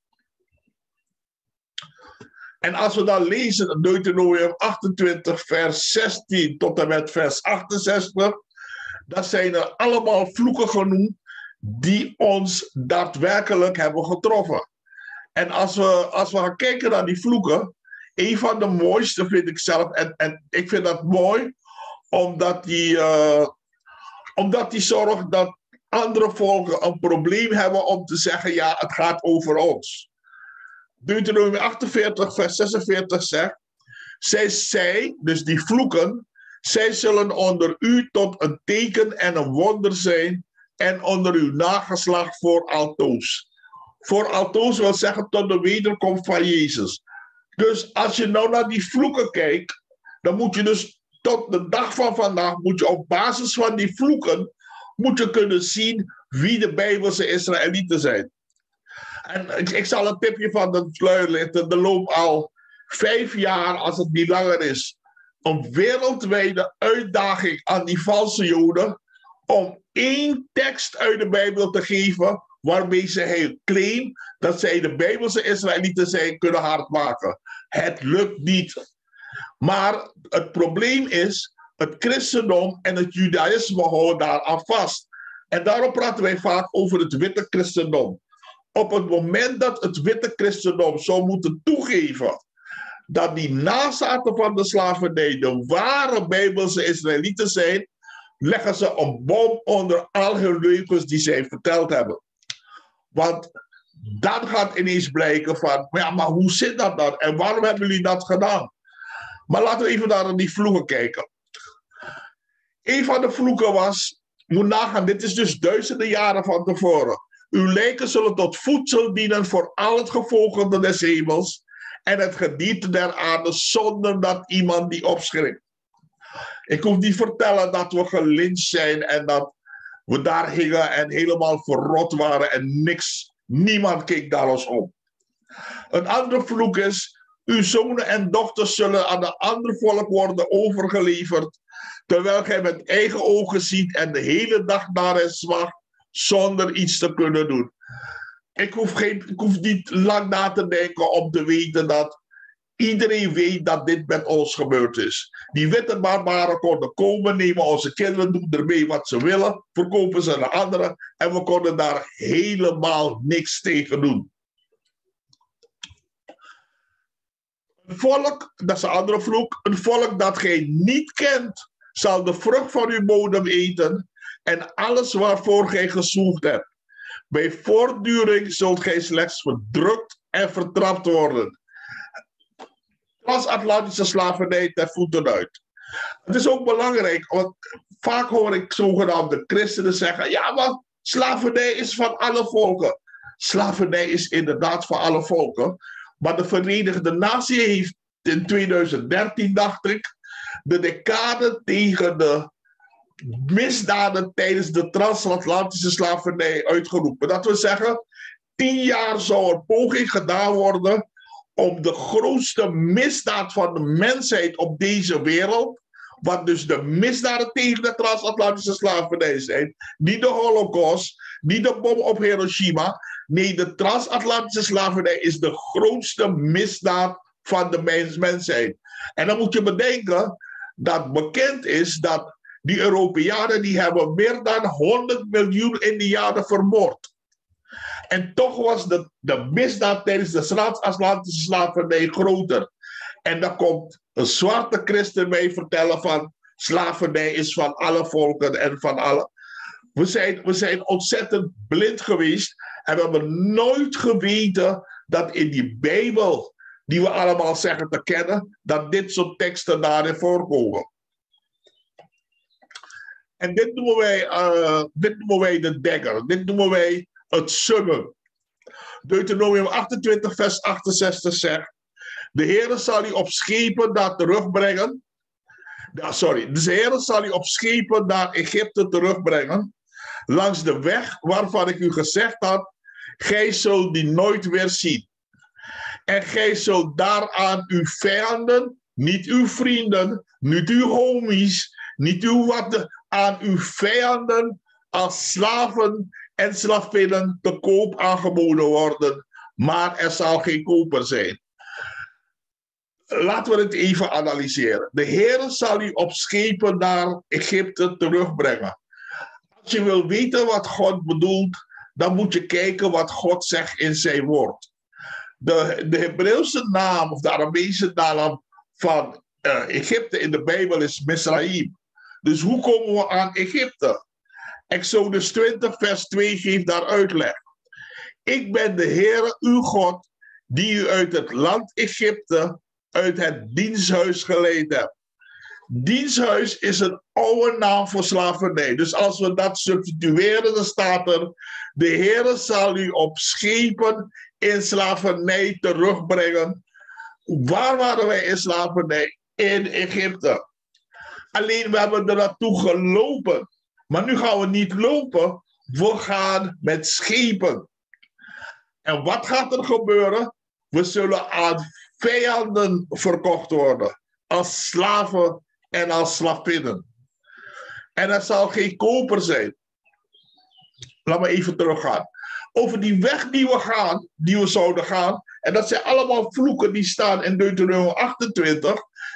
En als we dan lezen in Deuteronomium achtentwintig, vers zestien tot en met vers achtenzestig, dan zijn er allemaal vloeken genoemd die ons daadwerkelijk hebben getroffen. En als we, als we gaan kijken naar die vloeken, een van de mooiste vind ik zelf, en, en ik vind dat mooi, omdat die, uh, omdat die zorgt dat andere volken een probleem hebben om te zeggen, ja, het gaat over ons. Deuteronomium achtenveertig, vers zesenveertig zegt, zij, zij, dus die vloeken, zij zullen onder u tot een teken en een wonder zijn en onder uw nageslacht voor altoos. Voor altoos wil zeggen tot de wederkomst van Jezus. Dus als je nou naar die vloeken kijkt, dan moet je dus tot de dag van vandaag, moet je op basis van die vloeken, moet je kunnen zien wie de Bijbelse Israëlieten zijn. En ik, ik zal een tipje van de sluier lichten. Er loopt al vijf jaar, als het niet langer is, een wereldwijde uitdaging aan die valse Joden om één tekst uit de Bijbel te geven waarmee ze heel claim dat zij de Bijbelse Israëlieten zijn kunnen hardmaken. Het lukt niet. Maar het probleem is, het christendom en het judaïsme houden daar aan vast. En daarom praten wij vaak over het witte christendom. Op het moment dat het witte christendom zou moeten toegeven dat die nazaten van de slavernij de ware Bijbelse Israëlieten zijn, leggen ze een bom onder al hun leugens die zij verteld hebben. Want dan gaat ineens blijken van, ja, maar hoe zit dat dan? En waarom hebben jullie dat gedaan? Maar laten we even naar die vloeken kijken. Een van de vloeken was, moet nagaan, dit is dus duizenden jaren van tevoren. Uw lijken zullen tot voedsel dienen voor al het gevolgde des hemels en het gedierte der aarde, zonder dat iemand die opschrikt. Ik hoef niet vertellen dat we gelyncht zijn en dat we daar hingen en helemaal verrot waren en niks, niemand keek naar ons om. Een andere vloek is, uw zonen en dochters zullen aan een ander volk worden overgeleverd, terwijl gij met eigen ogen ziet en de hele dag naar hen zwacht, zonder iets te kunnen doen. Ik hoef, geen, ik hoef niet lang na te denken om te weten dat iedereen weet dat dit met ons gebeurd is. Die witte barbaren konden komen, nemen onze kinderen, doen ermee wat ze willen, verkopen ze aan anderen en we konden daar helemaal niks tegen doen. Een volk, dat is een andere vloek, een volk dat gij niet kent, zal de vrucht van uw bodem eten en alles waarvoor gij gezwoegd hebt. Bij voortduring zult gij slechts verdrukt en vertrapt worden. Transatlantische slavernij ter voeten uit. Het is ook belangrijk, want vaak hoor ik zogenaamde christenen zeggen, ja, maar slavernij is van alle volken. Slavernij is inderdaad van alle volken, maar de Verenigde Naties heeft in tweeduizend dertien, dacht ik, de decade tegen de misdaden tijdens de transatlantische slavernij uitgeroepen. Dat wil zeggen, tien jaar zou een poging gedaan worden om de grootste misdaad van de mensheid op deze wereld, wat dus de misdaden tegen de transatlantische slavernij zijn, niet de Holocaust, niet de bom op Hiroshima, nee, de transatlantische slavernij is de grootste misdaad van de mens, mensheid. En dan moet je bedenken dat bekend is dat die Europeanen die hebben meer dan honderd miljoen Indianen vermoord. En toch was de, de misdaad tijdens de transatlantische slavernij groter. En dan komt een zwarte christen mij vertellen van slavernij is van alle volken en van alle. We zijn, we zijn ontzettend blind geweest en we hebben nooit geweten dat in die Bijbel, die we allemaal zeggen te kennen, dat dit soort teksten daarin voorkomen. En dit noemen wij, uh, dit noemen wij de dagger, dit noemen wij het summum. Deuteronomium achtentwintig vers achtenzestig zegt, de Heere zal u op schepen daar terugbrengen. Uh, sorry, de Heere zal u op schepen naar Egypte terugbrengen, langs de weg waarvan ik u gezegd had, gij zult die nooit weer zien. En gij zult daaraan uw vijanden, niet uw vrienden, niet uw homies, niet uw wat, aan uw vijanden als slaven en slavinnen te koop aangeboden worden, maar er zal geen koper zijn. Laten we het even analyseren. De Heer zal u op schepen naar Egypte terugbrengen. Als je wil weten wat God bedoelt, dan moet je kijken wat God zegt in zijn woord. De, de Hebreeuwse naam of de Arabische naam van uh, Egypte in de Bijbel is Misraïm. Dus hoe komen we aan Egypte? Exodus twintig vers twee geeft daar uitleg. Ik ben de Heere uw God, die u uit het land Egypte, uit het diensthuis geleid hebt. Diensthuis is een oude naam voor slavernij. Dus als we dat substitueren, dan staat er, de Heere zal u op schepen in slavernij terugbrengen. Waar waren wij in slavernij? In Egypte. Alleen we hebben er naartoe gelopen. Maar nu gaan we niet lopen. We gaan met schepen. En wat gaat er gebeuren? We zullen aan vijanden verkocht worden. Als slaven en als slavinnen. En er zal geen koper zijn. Laat me even teruggaan. Over die weg die we gaan, die we zouden gaan. En dat zijn allemaal vloeken die staan in Deuteronomium achtentwintig.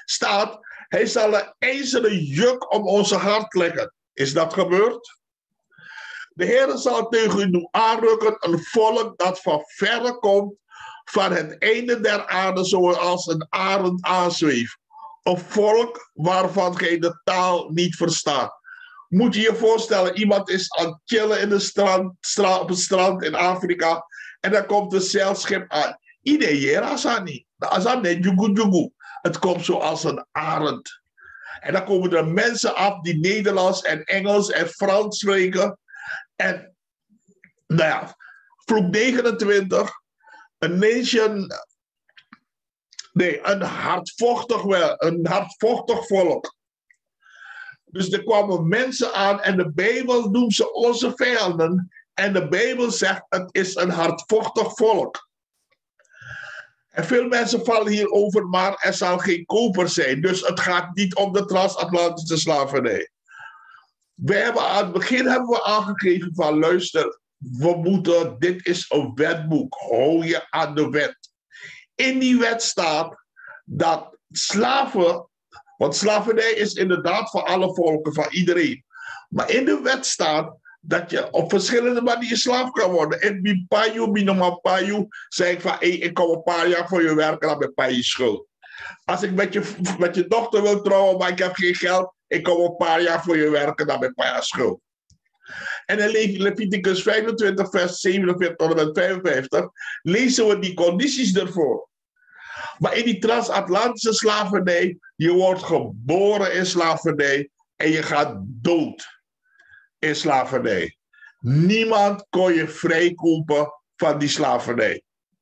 staat, hij zal een ijzeren juk om onze hart leggen. Is dat gebeurd? De Heer zal tegen u doen aanrukken een volk dat van verre komt, van het einde der aarde zoals een arend aanzweeft. Een volk waarvan gij de taal niet verstaat. Moet je je voorstellen, iemand is aan het chillen in de strand, stra, op het strand in Afrika en dan komt een zeilschip aan. Iedereen asani. Asani, jugu jugu. Het komt zoals een arend. En dan komen er mensen af die Nederlands en Engels en Frans spreken. En, nou ja, vloek negenentwintig. Een nation, nee, een hardvochtig wel, een hardvochtig volk. Dus er kwamen mensen aan en de Bijbel noemt ze onze vijanden. En de Bijbel zegt, het is een hardvochtig volk. En veel mensen vallen hierover, maar er zal geen koper zijn. Dus het gaat niet om de transatlantische slavernij. We hebben aan het begin hebben we aangegeven van, luister, we moeten, dit is een wetboek, hou je aan de wet. In die wet staat dat slaven, want slavernij is inderdaad voor alle volken, van iedereen. Maar in de wet staat dat je op verschillende manieren slaaf kan worden. En bij Payu, bij normaal Payu, zei ik van, hey, ik kom een paar jaar voor je werken, dan ben ik Payu schuld. Als ik met je, met je dochter wil trouwen, maar ik heb geen geld, ik kom een paar jaar voor je werken, dan ben ik Payu schuld. En in Leviticus vijfentwintig, vers zevenenveertig tot en met vijfenvijftig, lezen we die condities ervoor. Maar in die transatlantische slavernij, je wordt geboren in slavernij en je gaat dood in slavernij. Niemand kon je vrijkopen van die slavernij.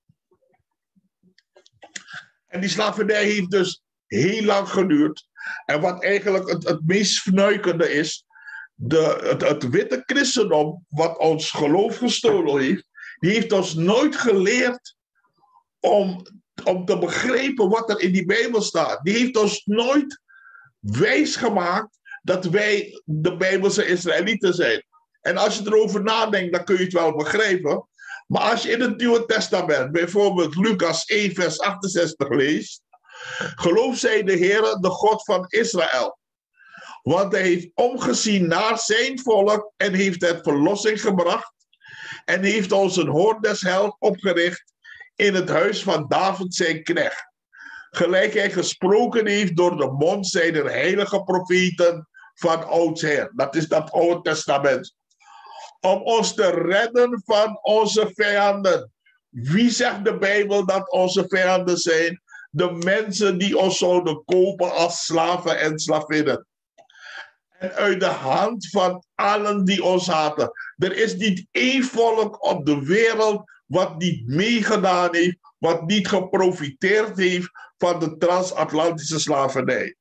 En die slavernij heeft dus heel lang geduurd. En wat eigenlijk het, het meest fnuikende is, de, het, het witte christendom, wat ons geloof gestolen heeft, die heeft ons nooit geleerd om, om te begrijpen wat er in die Bijbel staat. Die heeft ons nooit wijs gemaakt dat wij de Bijbelse Israëlieten zijn. En als je erover nadenkt, dan kun je het wel begrijpen. Maar als je in het Nieuwe Testament bijvoorbeeld Lucas één vers achtenzestig leest, geloof zij de Heere, de God van Israël. Want hij heeft omgezien naar zijn volk en heeft het verlossing gebracht en heeft ons een hoorn des heils opgericht in het huis van David zijn knecht. Gelijk hij gesproken heeft door de mond zijner heilige profeten van oudsher. Dat is dat Oude Testament. Om ons te redden van onze vijanden. Wie zegt de Bijbel dat onze vijanden zijn? De mensen die ons zouden kopen als slaven en slavinnen. En uit de hand van allen die ons haten. Er is niet één volk op de wereld wat niet meegedaan heeft, wat niet geprofiteerd heeft van de transatlantische slavernij.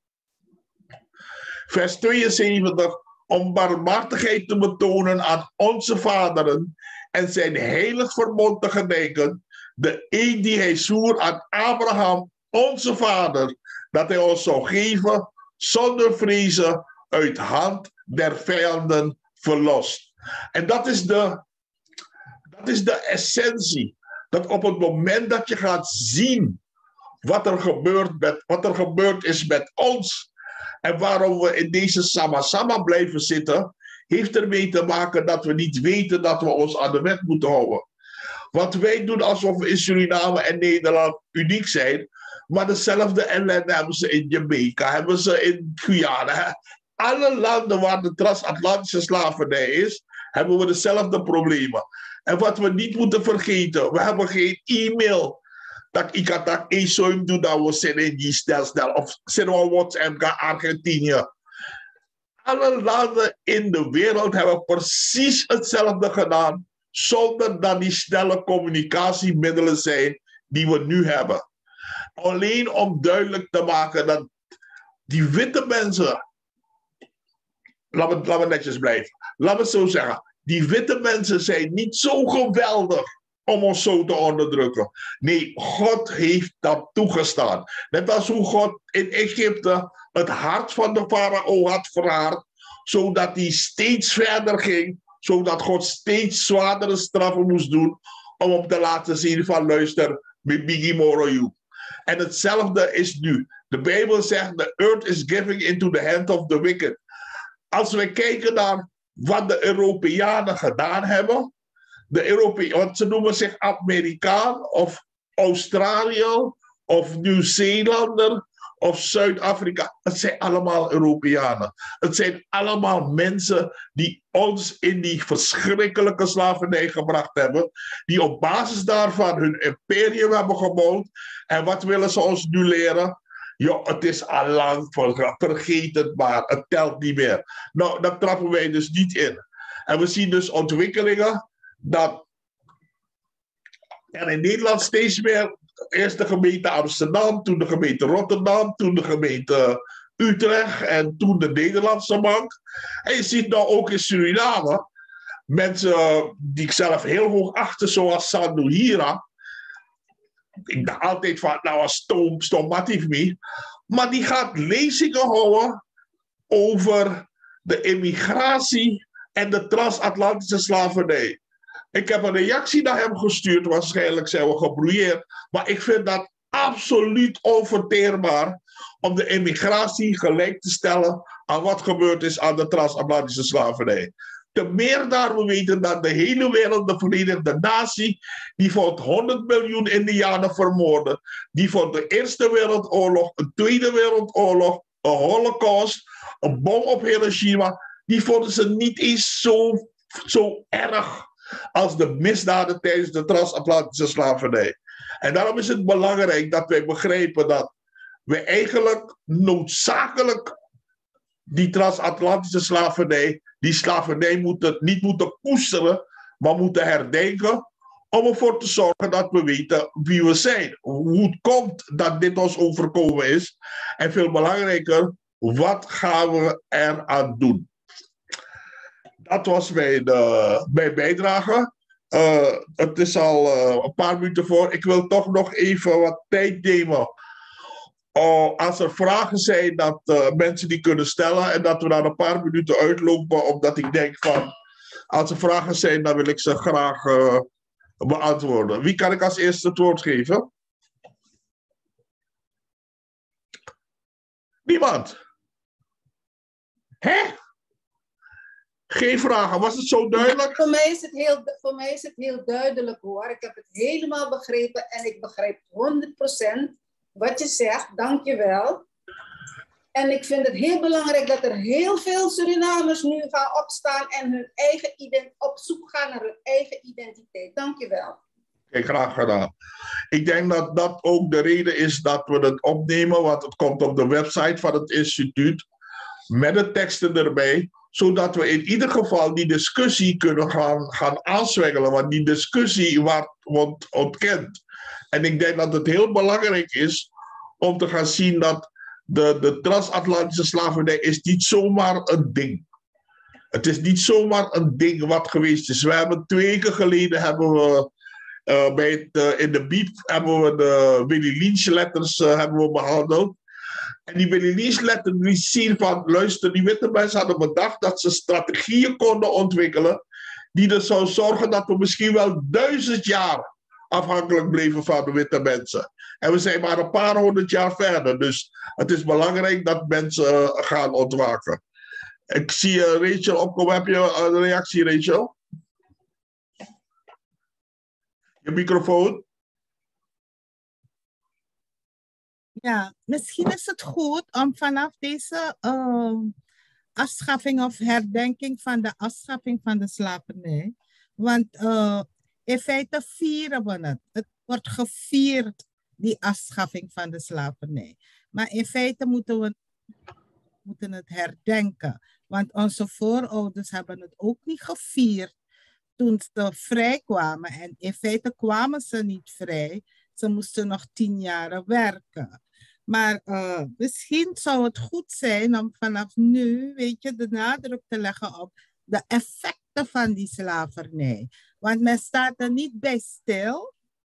Vers tweeënzeventig. Om barmhartigheid te betonen aan onze vaderen en zijn heilig verbond te gedenken, de eed die hij zwoer aan Abraham, onze vader, dat hij ons zou geven zonder vrezen uit hand der vijanden verlost. En dat is de, dat is de essentie. Dat op het moment dat je gaat zien wat er gebeurt, met, wat er gebeurd is met ons, en waarom we in deze sama-sama blijven zitten, heeft ermee te maken dat we niet weten dat we ons aan de wet moeten houden. Want wij doen alsof we in Suriname en Nederland uniek zijn, maar dezelfde ellende hebben ze in Jamaica, hebben ze in Guyana. Alle landen waar de transatlantische slavernij is, hebben we dezelfde problemen. En wat we niet moeten vergeten, we hebben geen e-mail. Dat ik had dat één zo'n doen dat we zijn in die stelsel. Of zijn we WhatsApp gaan Argentinië. Alle landen in de wereld hebben precies hetzelfde gedaan. Zonder dat die snelle communicatiemiddelen zijn die we nu hebben. Alleen om duidelijk te maken dat die witte mensen. Laten we, laten we netjes blijven. Laten we het zo zeggen. Die witte mensen zijn niet zo geweldig om ons zo te onderdrukken. Nee, God heeft dat toegestaan. Net als hoe God in Egypte het hart van de farao had verhard, zodat hij steeds verder ging, zodat God steeds zwaardere straffen moest doen, om hem te laten zien van luister, Bigi Moroyu. En hetzelfde is nu. De Bijbel zegt, the earth is giving into the hand of the wicked. Als we kijken naar wat de Europeanen gedaan hebben, de Europe- want ze noemen zich Amerikaan of Australiër of Nieuw-Zeelander of Zuid-Afrika. Het zijn allemaal Europeanen. Het zijn allemaal mensen die ons in die verschrikkelijke slavernij gebracht hebben. Die op basis daarvan hun imperium hebben gebouwd. En wat willen ze ons nu leren? Ja, het is al lang, vergeet het maar. Het telt niet meer. Nou, daar trappen wij dus niet in. En we zien dus ontwikkelingen dat er in Nederland steeds meer, eerst de gemeente Amsterdam, toen de gemeente Rotterdam, toen de gemeente Utrecht en toen de Nederlandse bank. En je ziet nou ook in Suriname mensen die ik zelf heel hoog achter, zoals Sandu Hira. Ik dacht altijd van, nou, als Stom, Stomatief, maar die gaat lezingen houden over de immigratie en de transatlantische slavernij. Ik heb een reactie naar hem gestuurd, waarschijnlijk zijn we gebrouilleerd, maar ik vind dat absoluut onverteerbaar om de immigratie gelijk te stellen aan wat gebeurd is aan de transatlantische slavernij. Te meer daar we weten dat de hele wereld, de Verenigde Natie, die vond honderd miljoen Indianen vermoorden, die vond de Eerste Wereldoorlog, een Tweede Wereldoorlog, een Holocaust, een bom op Hiroshima, die vonden ze niet eens zo, zo erg als de misdaden tijdens de transatlantische slavernij. En daarom is het belangrijk dat wij begrijpen dat we eigenlijk noodzakelijk die transatlantische slavernij, die slavernij moeten, niet moeten koesteren, maar moeten herdenken om ervoor te zorgen dat we weten wie we zijn. Hoe het komt dat dit ons overkomen is. En veel belangrijker, wat gaan we eraan doen? Dat was mijn, uh, mijn bijdrage. Uh, het is al uh, een paar minuten voor. Ik wil toch nog even wat tijd nemen. Uh, als er vragen zijn, dat uh, mensen die kunnen stellen. En dat we daar een paar minuten uitlopen. Omdat ik denk van, als er vragen zijn, dan wil ik ze graag uh, beantwoorden. Wie kan ik als eerste het woord geven? Niemand? Hè? Geen vragen. Was het zo duidelijk?
Voor mij is het heel, voor mij is het heel duidelijk hoor. Ik heb het helemaal begrepen en ik begrijp honderd procent wat je zegt. Dank je wel. En ik vind het heel belangrijk dat er heel veel Surinamers nu gaan opstaan en hun eigen ident- op zoek gaan naar hun eigen identiteit. Dank je wel.
Oké, graag gedaan. Ik denk dat dat ook de reden is dat we het opnemen, want het komt op de website van het instituut met de teksten erbij, zodat we in ieder geval die discussie kunnen gaan, gaan aanzwengelen, want die discussie wordt ontkend. En ik denk dat het heel belangrijk is om te gaan zien dat de, de transatlantische slavernij is niet zomaar een ding. Het is niet zomaar een ding wat geweest is. We hebben twee weken geleden hebben we uh, bij het, uh, in de B I E hebben we de Willy Lynch letters uh, hebben we behandeld. En die Willy Lynch letters die zien van, luister, die witte mensen hadden bedacht dat ze strategieën konden ontwikkelen die er zou zorgen dat we misschien wel duizend jaar afhankelijk bleven van de witte mensen. En we zijn maar een paar honderd jaar verder. Dus het is belangrijk dat mensen uh, gaan ontwaken. Ik zie uh, Rachel opkomen. Heb je een reactie, Rachel? Je microfoon.
Ja, misschien is het goed om vanaf deze uh, afschaffing of herdenking van de afschaffing van de slavernij. Want uh, in feite vieren we het. Het wordt gevierd, die afschaffing van de slavernij. Maar in feite moeten we moeten het herdenken. Want onze voorouders hebben het ook niet gevierd toen ze vrij kwamen. En in feite kwamen ze niet vrij. Ze moesten nog tien jaar werken. Maar uh, misschien zou het goed zijn om vanaf nu, weet je, de nadruk te leggen op de effecten van die slavernij. Want men staat er niet bij stil.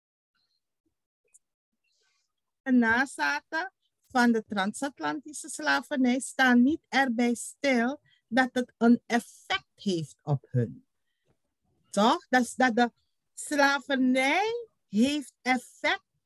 De nazaten van de transatlantische slavernij staan niet erbij stil dat het een effect heeft op hun. Toch? Dat is dat de slavernij heeft effect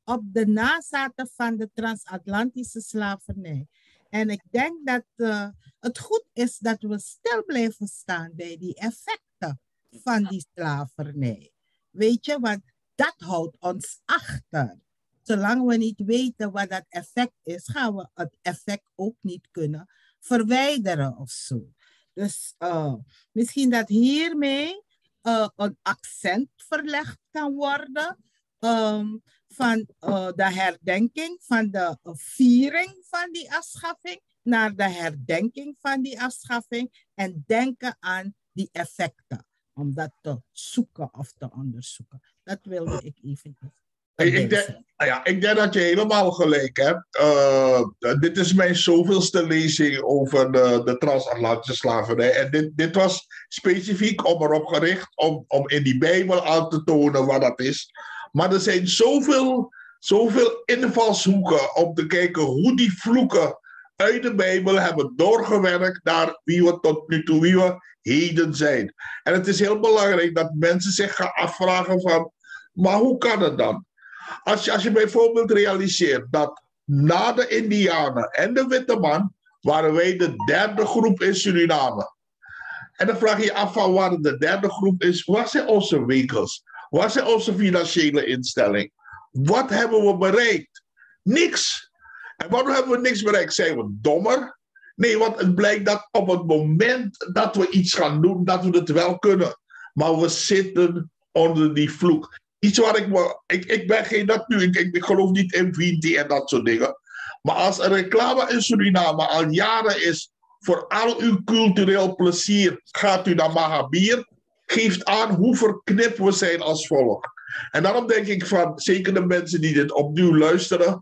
op de nazaten van de transatlantische slavernij. En ik denk dat uh, het goed is dat we stil blijven staan bij die effecten van die slavernij. Weet je, want dat houdt ons achter. Zolang we niet weten wat dat effect is, gaan we het effect ook niet kunnen verwijderen of zo. Dus uh, misschien dat hiermee uh, een accent verlegd kan worden um, van uh, de herdenking, van de uh, viering van die afschaffing, naar de herdenking van die afschaffing en denken aan die effecten, om dat te zoeken of te onderzoeken. Dat wilde ik even.
Ik, ik, denk, ja, ik denk dat je helemaal gelijk hebt. Uh, dit is mijn zoveelste lezing over de, de transatlantische slavernij. En dit, dit was specifiek om erop gericht om, om in die Bijbel aan te tonen wat dat is. Maar er zijn zoveel, zoveel invalshoeken om te kijken hoe die vloeken uit de Bijbel hebben doorgewerkt naar wie we tot nu toe, wie we heden zijn. En het is heel belangrijk dat mensen zich gaan afvragen van, maar hoe kan het dan? Als je, als je bijvoorbeeld realiseert dat na de Indianen en de witte man waren wij de derde groep in Suriname. En dan vraag je je af van waar de derde groep is. Waar zijn onze winkels? Waar zijn onze financiële instellingen? Wat hebben we bereikt? Niks. En waarom hebben we niks bereikt? Zijn we dommer? Nee, want het blijkt dat op het moment dat we iets gaan doen, dat we het wel kunnen. Maar we zitten onder die vloek. Iets waar ik me... Ik, ik ben geen dat nu. Ik, ik, ik geloof niet in Vinti en dat soort dingen. Maar als er reclame in Suriname al jaren is voor al uw cultureel plezier, gaat u naar Mahabier, geeft aan hoe verknipt we zijn als volk. En daarom denk ik van, zeker de mensen die dit opnieuw luisteren,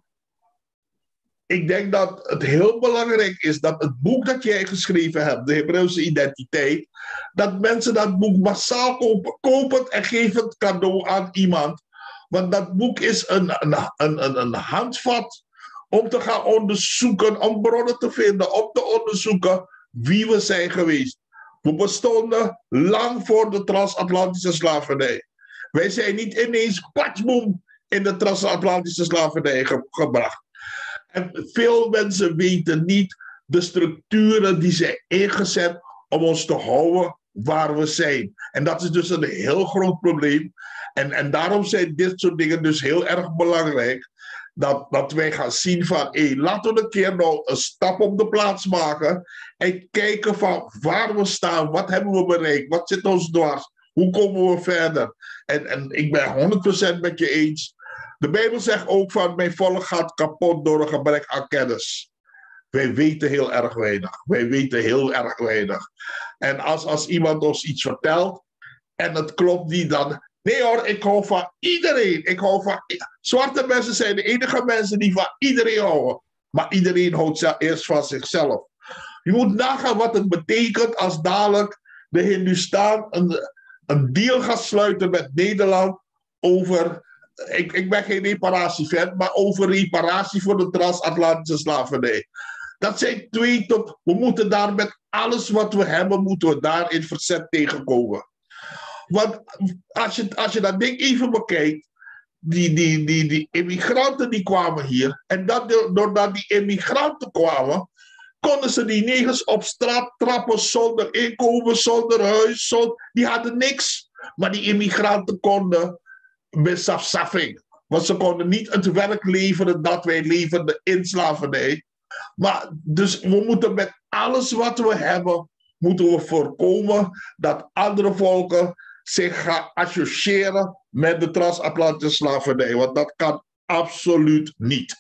ik denk dat het heel belangrijk is dat het boek dat jij geschreven hebt, de Hebreeuwse identiteit, dat mensen dat boek massaal kopen. Koop het en geef het cadeau aan iemand. Want dat boek is een, een, een, een handvat om te gaan onderzoeken, om bronnen te vinden, om te onderzoeken wie we zijn geweest. We bestonden lang voor de transatlantische slavernij. Wij zijn niet ineens patchboom in de transatlantische slavernij ge- gebracht. En veel mensen weten niet de structuren die zijn ingezet om ons te houden waar we zijn. En dat is dus een heel groot probleem. En, en daarom zijn dit soort dingen dus heel erg belangrijk. Dat, dat wij gaan zien van, hé, laten we een keer nou een stap op de plaats maken. En kijken van waar we staan, wat hebben we bereikt, wat zit ons dwars, hoe komen we verder. En, en ik ben honderd procent met je eens. De Bijbel zegt ook van, mijn volk gaat kapot door een gebrek aan kennis. Wij weten heel erg weinig. Wij weten heel erg weinig. En als, als iemand ons iets vertelt en het klopt niet, dan... Nee hoor, ik hou van iedereen. Ik hou van... Zwarte mensen zijn de enige mensen die van iedereen houden. Maar iedereen houdt eerst van zichzelf. Je moet nagaan wat het betekent als dadelijk de Hindustan een, een deal gaat sluiten met Nederland over... Ik, ik ben geen reparatievet, maar over reparatie voor de transatlantische slavernij. Dat zijn twee tot... We moeten daar met alles wat we hebben, moeten we daar in verzet tegenkomen. Want als je, als je dat ding even bekijkt, die, die, die, die immigranten die kwamen hier, en dat, doordat die immigranten kwamen, konden ze die negers op straat trappen zonder inkomen, zonder huis, zonder, die hadden niks. Maar die immigranten konden met safsafing, want ze konden niet het werk leveren dat wij leverden in slavernij. Maar dus we moeten met alles wat we hebben, moeten we voorkomen dat andere volken zich gaan associëren met de transatlantische slavernij. Want dat kan absoluut niet.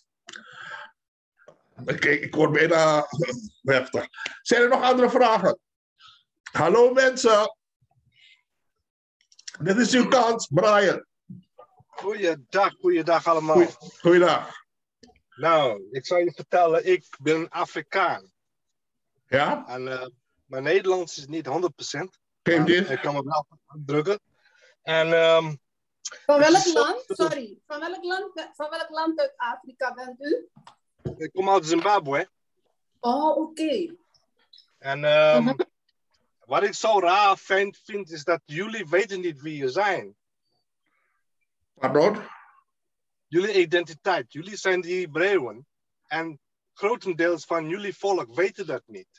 Kijk, ik word bijna heftig. Zijn er nog andere vragen? Hallo mensen. Dit is uw kans, Brian.
Goeiedag, goeiedag allemaal.
Goeie, goeiedag.
Nou, ik zal je vertellen, ik ben een Afrikaan.
Ja?
En uh, mijn Nederlands is niet honderd procent.
Geef dit.
Ik kan me wel drukken. En, um,
van welk land? Sorry. Van welk land, van welk land uit Afrika bent u?
Ik kom uit Zimbabwe.
Oh, oké. Okay.
En um, uh-huh. wat ik zo raar vind, vind, is dat jullie weten niet wie je zijn.
Pardon?
jullie identiteit. Jullie zijn die Hebreeën. En grotendeels van jullie volk weten dat niet.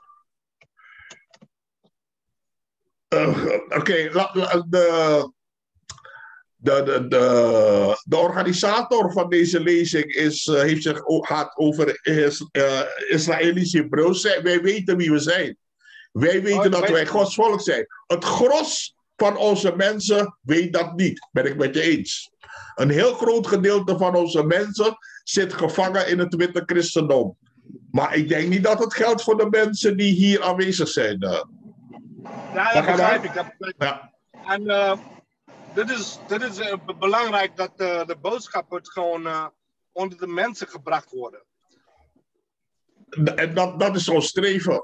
Uh, Oké, okay, de, de, de, de, de organisator van deze lezing is, uh, heeft zich gehad over is, uh, Israëlisch Hebreeuws. Wij weten wie we zijn. Wij weten oh, dat weet wij Gods volk zijn. Het gros van onze mensen weet dat niet. Ben ik met je eens. Een heel groot gedeelte van onze mensen zit gevangen in het witte christendom. Maar ik denk niet dat het geldt voor de mensen die hier aanwezig zijn. Uh.
Ja, dat begrijp ik. Dat begrijp ik. Ja. En uh, dit is, dit is uh, belangrijk dat uh, de boodschap het gewoon uh, onder de mensen gebracht worden.
En dat, dat is ons streven.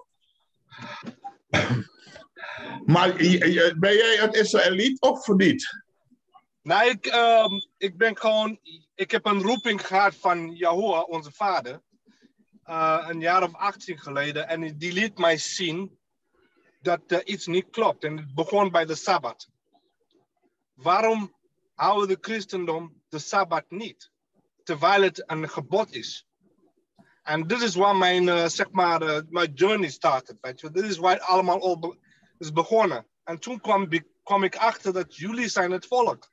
Maar ben jij een Israëliet of niet?
Nou, ik, uh, ik ben gewoon... Ik heb een roeping gehad van Yahuwah, onze vader. Uh, een jaar of achttien geleden. En die liet mij zien dat er iets niet klopt. En het begon bij de Sabbat. Waarom houden de christendom de Sabbat niet? Terwijl het een gebod is. En dit is waar mijn, uh, zeg maar, uh, mijn journey started. Weet je? Dit is waar het allemaal al be is begonnen. En toen kwam, kwam ik achter dat jullie zijn het volk.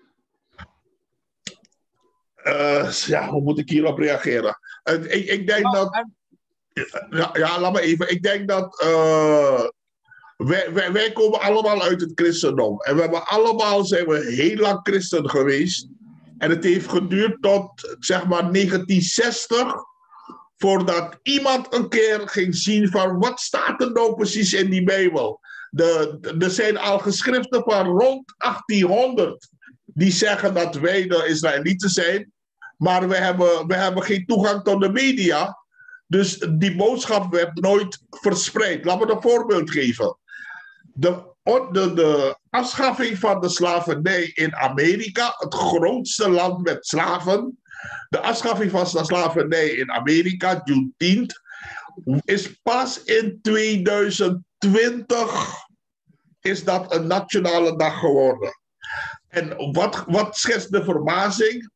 Uh, ja, hoe moet ik hierop reageren? Uh, ik, ik denk oh, dat... En... Ja, ja, laat me even. Ik denk dat... Uh, wij, wij, wij komen allemaal uit het christendom. En we hebben allemaal, zijn we heel lang christen geweest. En het heeft geduurd tot, zeg maar, negentien zestig... voordat iemand een keer ging zien van... wat staat er nou precies in die Bijbel? De, de, er zijn al geschriften van rond achttienhonderd... die zeggen dat wij de Israëlieten zijn. Maar we hebben, we hebben geen toegang tot de media. Dus die boodschap werd nooit verspreid. Laat me een voorbeeld geven. De, de, de afschaffing van de slavernij in Amerika, het grootste land met slaven. De afschaffing van de slavernij in Amerika, Juneteenth, is pas in tweeduizend twintig is dat een nationale dag geworden. En wat, wat schetst de verbazing?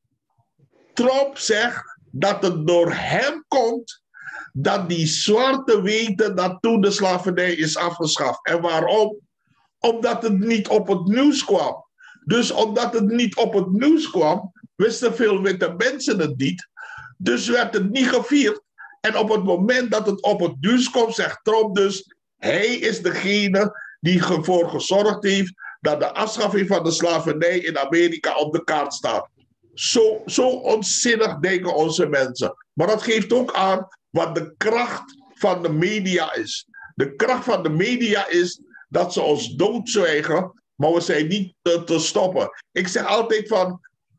Trump zegt dat het door hem komt dat die zwarte weten dat toen de slavernij is afgeschaft. En waarom? Omdat het niet op het nieuws kwam. Dus omdat het niet op het nieuws kwam, wisten veel witte mensen het niet. Dus werd het niet gevierd. En op het moment dat het op het nieuws komt, zegt Trump dus, hij is degene die ervoor gezorgd heeft dat de afschaffing van de slavernij in Amerika op de kaart staat. Zo, zo onzinnig denken onze mensen. Maar dat geeft ook aan wat de kracht van de media is. De kracht van de media is dat ze ons doodzwijgen, maar we zijn niet te, te stoppen. Ik zeg altijd van,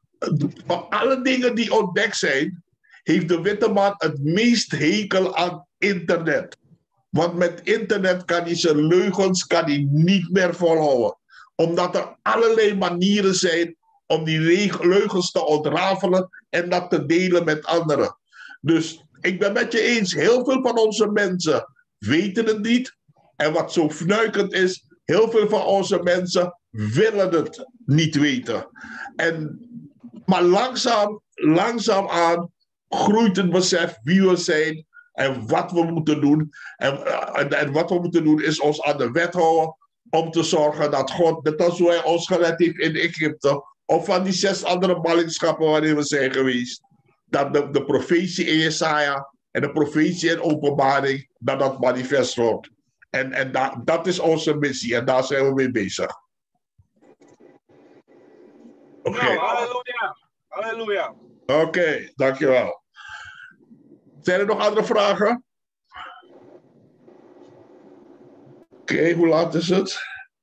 van alle dingen die ontdekt zijn, heeft de witte man het meest hekel aan internet. Want met internet kan hij zijn leugens kan hij niet meer volhouden. Omdat er allerlei manieren zijn om die leugens te ontrafelen en dat te delen met anderen. Dus ik ben met je eens, heel veel van onze mensen weten het niet. En wat zo fnuikend is, heel veel van onze mensen willen het niet weten. En, maar langzaam, langzaam aan groeit het besef wie we zijn en wat we moeten doen. En, en, en wat we moeten doen is ons aan de wet houden om te zorgen dat God, net als hoe hij ons gered heeft in Egypte, of van die zes andere ballingschappen waarin we zijn geweest, dat de, de profetie in Jesaja en de profetie in Openbaring, dat dat manifest wordt. En, en da, dat is onze missie en daar zijn we mee bezig.
Oké. Okay. Nou, halleluja. Halleluja.
Oké, okay, dankjewel. Zijn er nog andere vragen? Oké, okay, hoe laat is het?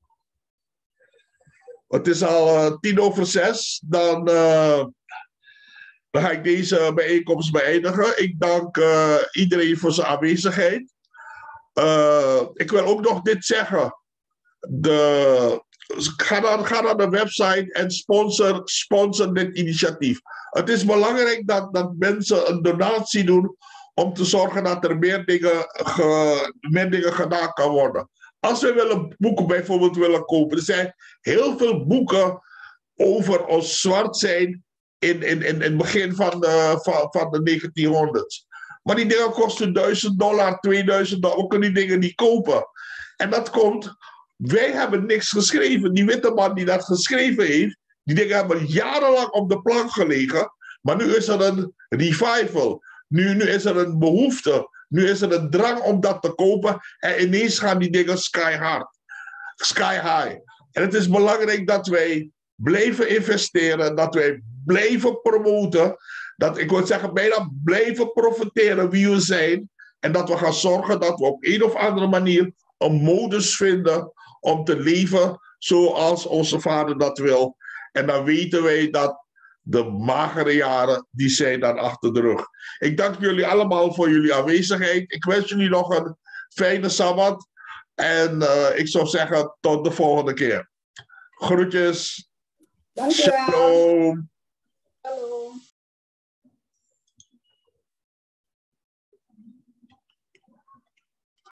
Het is al uh, tien over zes. Dan, uh, dan ga ik deze bijeenkomst beëindigen. Ik dank uh, iedereen voor zijn aanwezigheid. Uh, ik wil ook nog dit zeggen. De, ga, naar, ga naar de website en sponsor, sponsor dit initiatief. Het is belangrijk dat, dat mensen een donatie doen om te zorgen dat er meer dingen, ge, meer dingen gedaan kan worden. Als we willen boeken bijvoorbeeld willen kopen, er zijn heel veel boeken over ons zwart zijn in, in, in, in het begin van de, van, van de negentienhonderd. Maar die dingen kosten duizend dollar, tweeduizend dollar. We kunnen die dingen niet kopen. En dat komt, wij hebben niks geschreven. Die witte man die dat geschreven heeft, die dingen hebben jarenlang op de plank gelegen. Maar nu is er een revival. Nu, nu is er een behoefte. Nu is er een drang om dat te kopen. En ineens gaan die dingen sky hard. Sky high. En het is belangrijk dat wij blijven investeren. Dat wij blijven promoten. Dat, ik wil zeggen, bijna blijven profiteren wie we zijn. En dat we gaan zorgen dat we op een of andere manier een modus vinden om te leven zoals onze vader dat wil. En dan weten wij dat de magere jaren, die zijn dan achter de rug. Ik dank jullie allemaal voor jullie aanwezigheid. Ik wens jullie nog een fijne sabbat. En uh, ik zou zeggen, tot de volgende keer. Groetjes.
Dank je wel.
Shalom.
Hallo.